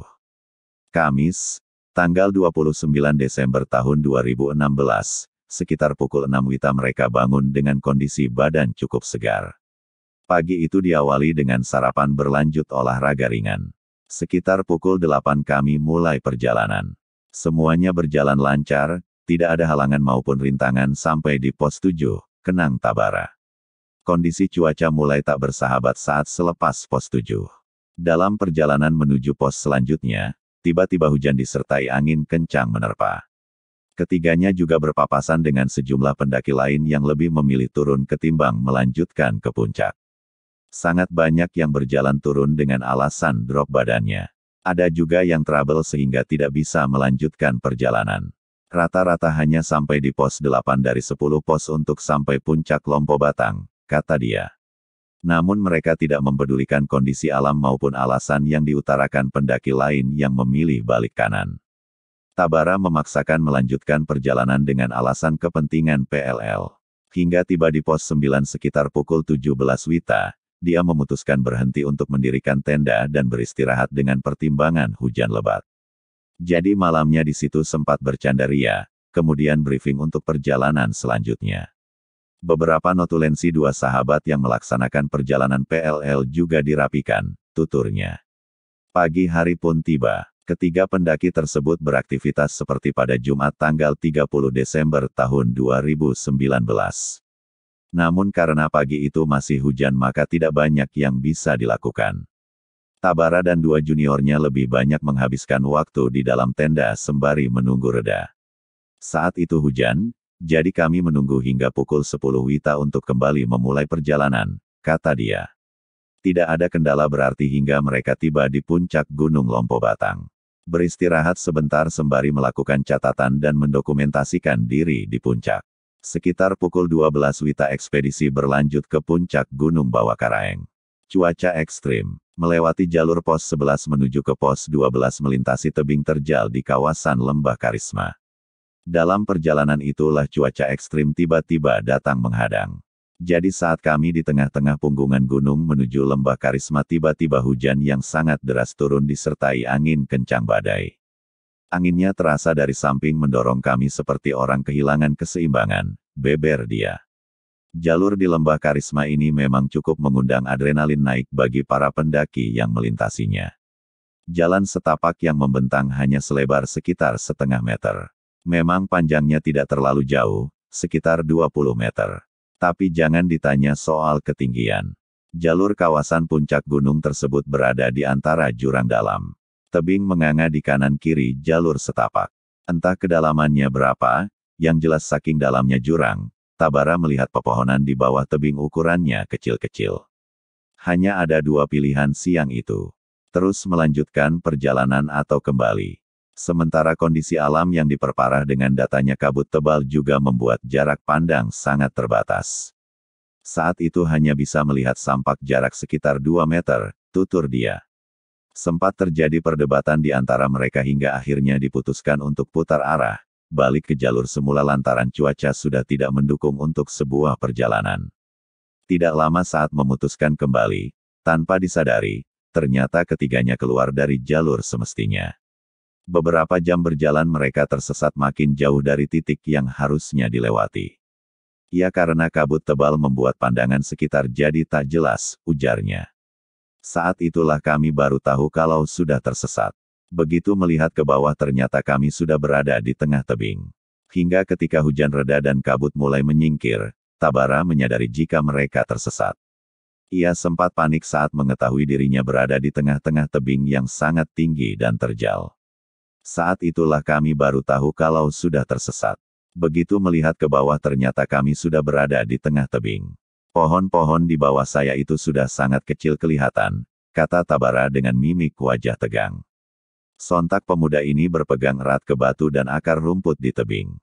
Kamis, tanggal dua puluh sembilan Desember tahun dua ribu enam belas, sekitar pukul enam W I T A mereka bangun dengan kondisi badan cukup segar. Pagi itu diawali dengan sarapan berlanjut olahraga ringan. Sekitar pukul delapan kami mulai perjalanan. Semuanya berjalan lancar, tidak ada halangan maupun rintangan sampai di pos tujuh, Kenang Tabara. Kondisi cuaca mulai tak bersahabat saat selepas pos tujuh. Dalam perjalanan menuju pos selanjutnya, tiba-tiba hujan disertai angin kencang menerpa. Ketiganya juga berpapasan dengan sejumlah pendaki lain yang lebih memilih turun ketimbang melanjutkan ke puncak. Sangat banyak yang berjalan turun dengan alasan drop badannya. Ada juga yang trouble sehingga tidak bisa melanjutkan perjalanan. Rata-rata hanya sampai di pos delapan dari sepuluh pos untuk sampai puncak Lompo Batang, kata dia. Namun mereka tidak mempedulikan kondisi alam maupun alasan yang diutarakan pendaki lain yang memilih balik kanan. Tabara memaksakan melanjutkan perjalanan dengan alasan kepentingan P L L. Hingga tiba di pos sembilan sekitar pukul tujuh belas W I T A, dia memutuskan berhenti untuk mendirikan tenda dan beristirahat dengan pertimbangan hujan lebat. Jadi malamnya di situ sempat bercanda ria, kemudian briefing untuk perjalanan selanjutnya. Beberapa notulensi dua sahabat yang melaksanakan perjalanan P L L juga dirapikan, tuturnya. Pagi hari pun tiba, ketiga pendaki tersebut beraktivitas seperti pada Jumat tanggal tiga puluh Desember tahun dua ribu sembilan belas. Namun karena pagi itu masih hujan maka tidak banyak yang bisa dilakukan. Tabara dan dua juniornya lebih banyak menghabiskan waktu di dalam tenda sembari menunggu reda. Saat itu hujan, jadi kami menunggu hingga pukul sepuluh W I T A untuk kembali memulai perjalanan, kata dia. Tidak ada kendala berarti hingga mereka tiba di puncak Gunung Lompo Batang. Beristirahat sebentar sembari melakukan catatan dan mendokumentasikan diri di puncak. Sekitar pukul dua belas W I T A ekspedisi berlanjut ke puncak Gunung Bawah Karaeng. Cuaca ekstrim. Melewati jalur pos sebelas menuju ke pos dua belas melintasi tebing terjal di kawasan Lembah Karisma. Dalam perjalanan itulah cuaca ekstrim tiba-tiba datang menghadang. Jadi saat kami di tengah-tengah punggungan gunung menuju Lembah Karisma tiba-tiba hujan yang sangat deras turun disertai angin kencang badai. Anginnya terasa dari samping mendorong kami seperti orang kehilangan keseimbangan, beber dia. Jalur di Lembah Karisma ini memang cukup mengundang adrenalin naik bagi para pendaki yang melintasinya. Jalan setapak yang membentang hanya selebar sekitar setengah meter. Memang panjangnya tidak terlalu jauh, sekitar dua puluh meter. Tapi jangan ditanya soal ketinggian. Jalur kawasan puncak gunung tersebut berada di antara jurang dalam. Tebing menganga di kanan kiri jalur setapak. Entah kedalamannya berapa, yang jelas saking dalamnya jurang, Tabara melihat pepohonan di bawah tebing ukurannya kecil-kecil. Hanya ada dua pilihan siang itu. Terus melanjutkan perjalanan atau kembali. Sementara kondisi alam yang diperparah dengan datanya kabut tebal juga membuat jarak pandang sangat terbatas. Saat itu hanya bisa melihat sampak jarak sekitar dua meter, tutur dia. Sempat terjadi perdebatan di antara mereka hingga akhirnya diputuskan untuk putar arah, balik ke jalur semula lantaran cuaca sudah tidak mendukung untuk sebuah perjalanan. Tidak lama saat memutuskan kembali, tanpa disadari, ternyata ketiganya keluar dari jalur semestinya. Beberapa jam berjalan mereka tersesat makin jauh dari titik yang harusnya dilewati. Ya karena kabut tebal membuat pandangan sekitar jadi tak jelas, ujarnya. Saat itulah kami baru tahu kalau sudah tersesat. Begitu melihat ke bawah ternyata kami sudah berada di tengah tebing. Hingga ketika hujan reda dan kabut mulai menyingkir, Tabara menyadari jika mereka tersesat. Ia sempat panik saat mengetahui dirinya berada di tengah-tengah tebing yang sangat tinggi dan terjal. Saat itulah kami baru tahu kalau sudah tersesat. Begitu melihat ke bawah ternyata kami sudah berada di tengah tebing. Pohon-pohon di bawah saya itu sudah sangat kecil kelihatan, kata Tabara dengan mimik wajah tegang. Sontak pemuda ini berpegang erat ke batu dan akar rumput di tebing.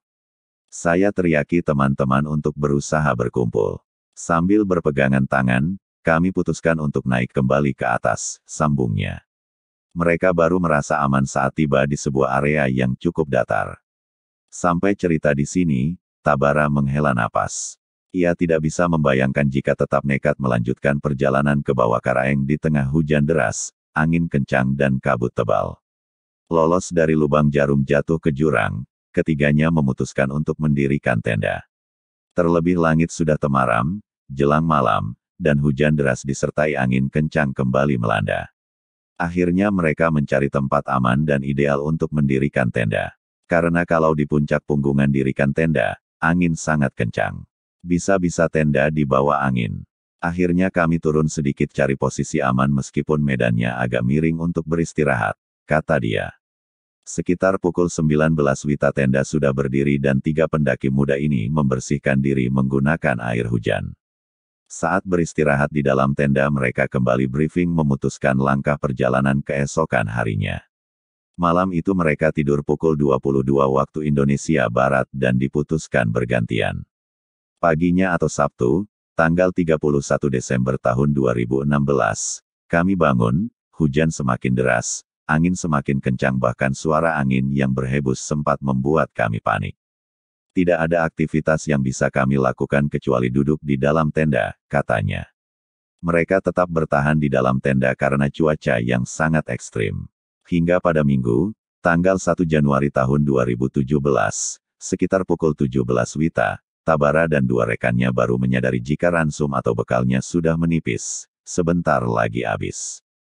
Saya teriaki teman-teman untuk berusaha berkumpul. Sambil berpegangan tangan, kami putuskan untuk naik kembali ke atas, sambungnya. Mereka baru merasa aman saat tiba di sebuah area yang cukup datar. Sampai cerita di sini, Tabara menghela napas. Ia tidak bisa membayangkan jika tetap nekat melanjutkan perjalanan ke bawah Karaeng di tengah hujan deras, angin kencang dan kabut tebal. Lolos dari lubang jarum jatuh ke jurang, ketiganya memutuskan untuk mendirikan tenda. Terlebih langit sudah temaram, jelang malam, dan hujan deras disertai angin kencang kembali melanda. Akhirnya mereka mencari tempat aman dan ideal untuk mendirikan tenda. Karena kalau di puncak punggungan dirikan tenda, angin sangat kencang. Bisa-bisa tenda di bawah angin. Akhirnya kami turun sedikit cari posisi aman meskipun medannya agak miring untuk beristirahat, kata dia. Sekitar pukul sembilan belas Wita tenda sudah berdiri dan tiga pendaki muda ini membersihkan diri menggunakan air hujan. Saat beristirahat di dalam tenda mereka kembali briefing memutuskan langkah perjalanan keesokan harinya. Malam itu mereka tidur pukul dua puluh dua waktu Indonesia Barat dan diputuskan bergantian. Paginya atau Sabtu, tanggal tiga puluh satu Desember tahun dua ribu enam belas, kami bangun, hujan semakin deras. Angin semakin kencang bahkan suara angin yang berhembus sempat membuat kami panik. Tidak ada aktivitas yang bisa kami lakukan kecuali duduk di dalam tenda, katanya. Mereka tetap bertahan di dalam tenda karena cuaca yang sangat ekstrim. Hingga pada Minggu, tanggal satu Januari tahun dua ribu tujuh belas, sekitar pukul tujuh belas Wita, Tabara dan dua rekannya baru menyadari jika ransum atau bekalnya sudah menipis, sebentar lagi habis.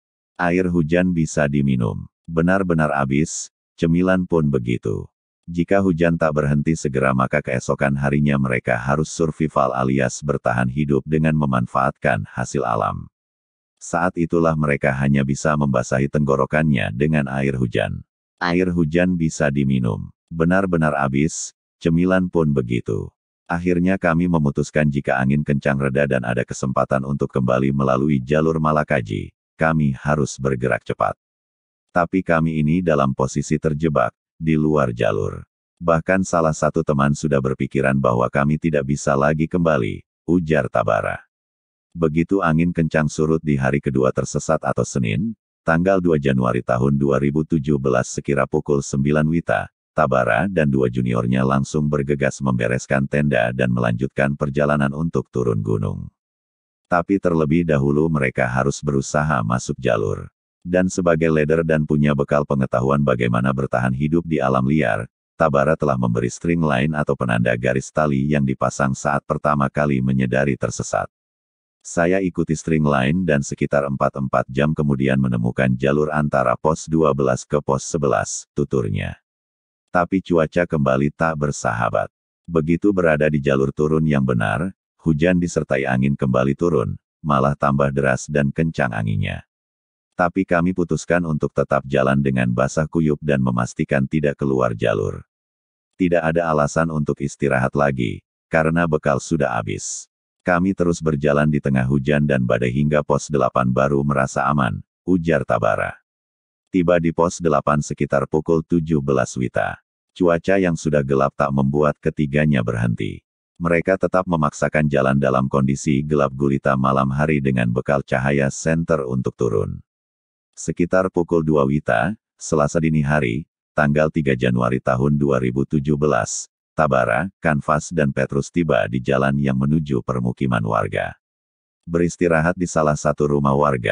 Air hujan bisa diminum. Benar-benar habis, cemilan pun begitu. Jika hujan tak berhenti segera maka keesokan harinya mereka harus survival alias bertahan hidup dengan memanfaatkan hasil alam. Saat itulah mereka hanya bisa membasahi tenggorokannya dengan air hujan. Air hujan bisa diminum. Benar-benar habis, cemilan pun begitu. Akhirnya kami memutuskan jika angin kencang reda dan ada kesempatan untuk kembali melalui jalur Malakaji. Kami harus bergerak cepat. Tapi kami ini dalam posisi terjebak, di luar jalur. Bahkan salah satu teman sudah berpikiran bahwa kami tidak bisa lagi kembali, ujar Tabara. Begitu angin kencang surut di hari kedua tersesat atau Senin, tanggal dua Januari tahun dua ribu tujuh belas sekira pukul sembilan Wita, Tabara dan dua juniornya langsung bergegas membereskan tenda dan melanjutkan perjalanan untuk turun gunung. Tapi terlebih dahulu mereka harus berusaha masuk jalur. Dan sebagai leader dan punya bekal pengetahuan bagaimana bertahan hidup di alam liar, Tabara telah memberi string line atau penanda garis tali yang dipasang saat pertama kali menyadari tersesat. Saya ikuti string line dan sekitar empat puluh empat jam kemudian menemukan jalur antara pos dua belas ke pos sebelas, tuturnya. Tapi cuaca kembali tak bersahabat. Begitu berada di jalur turun yang benar, hujan disertai angin kembali turun, malah tambah deras dan kencang anginnya. Tapi kami putuskan untuk tetap jalan dengan basah kuyup dan memastikan tidak keluar jalur. Tidak ada alasan untuk istirahat lagi, karena bekal sudah habis. Kami terus berjalan di tengah hujan dan badai hingga pos delapan baru merasa aman, ujar Tabara. Tiba di pos delapan sekitar pukul tujuh belas Wita. Cuaca yang sudah gelap tak membuat ketiganya berhenti. Mereka tetap memaksakan jalan dalam kondisi gelap gulita malam hari dengan bekal cahaya senter untuk turun. Sekitar pukul dua Wita, Selasa dini hari, tanggal tiga Januari tahun dua ribu tujuh belas, Tabara, Kanvas dan Petrus tiba di jalan yang menuju permukiman warga. Beristirahat di salah satu rumah warga,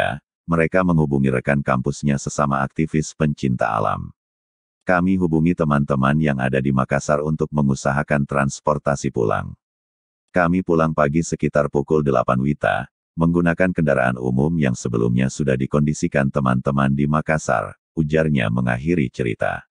mereka menghubungi rekan kampusnya sesama aktivis pencinta alam. Kami hubungi teman-teman yang ada di Makassar untuk mengusahakan transportasi pulang. Kami pulang pagi sekitar pukul delapan W I B T, menggunakan kendaraan umum yang sebelumnya sudah dikondisikan teman-teman di Makassar, ujarnya mengakhiri cerita.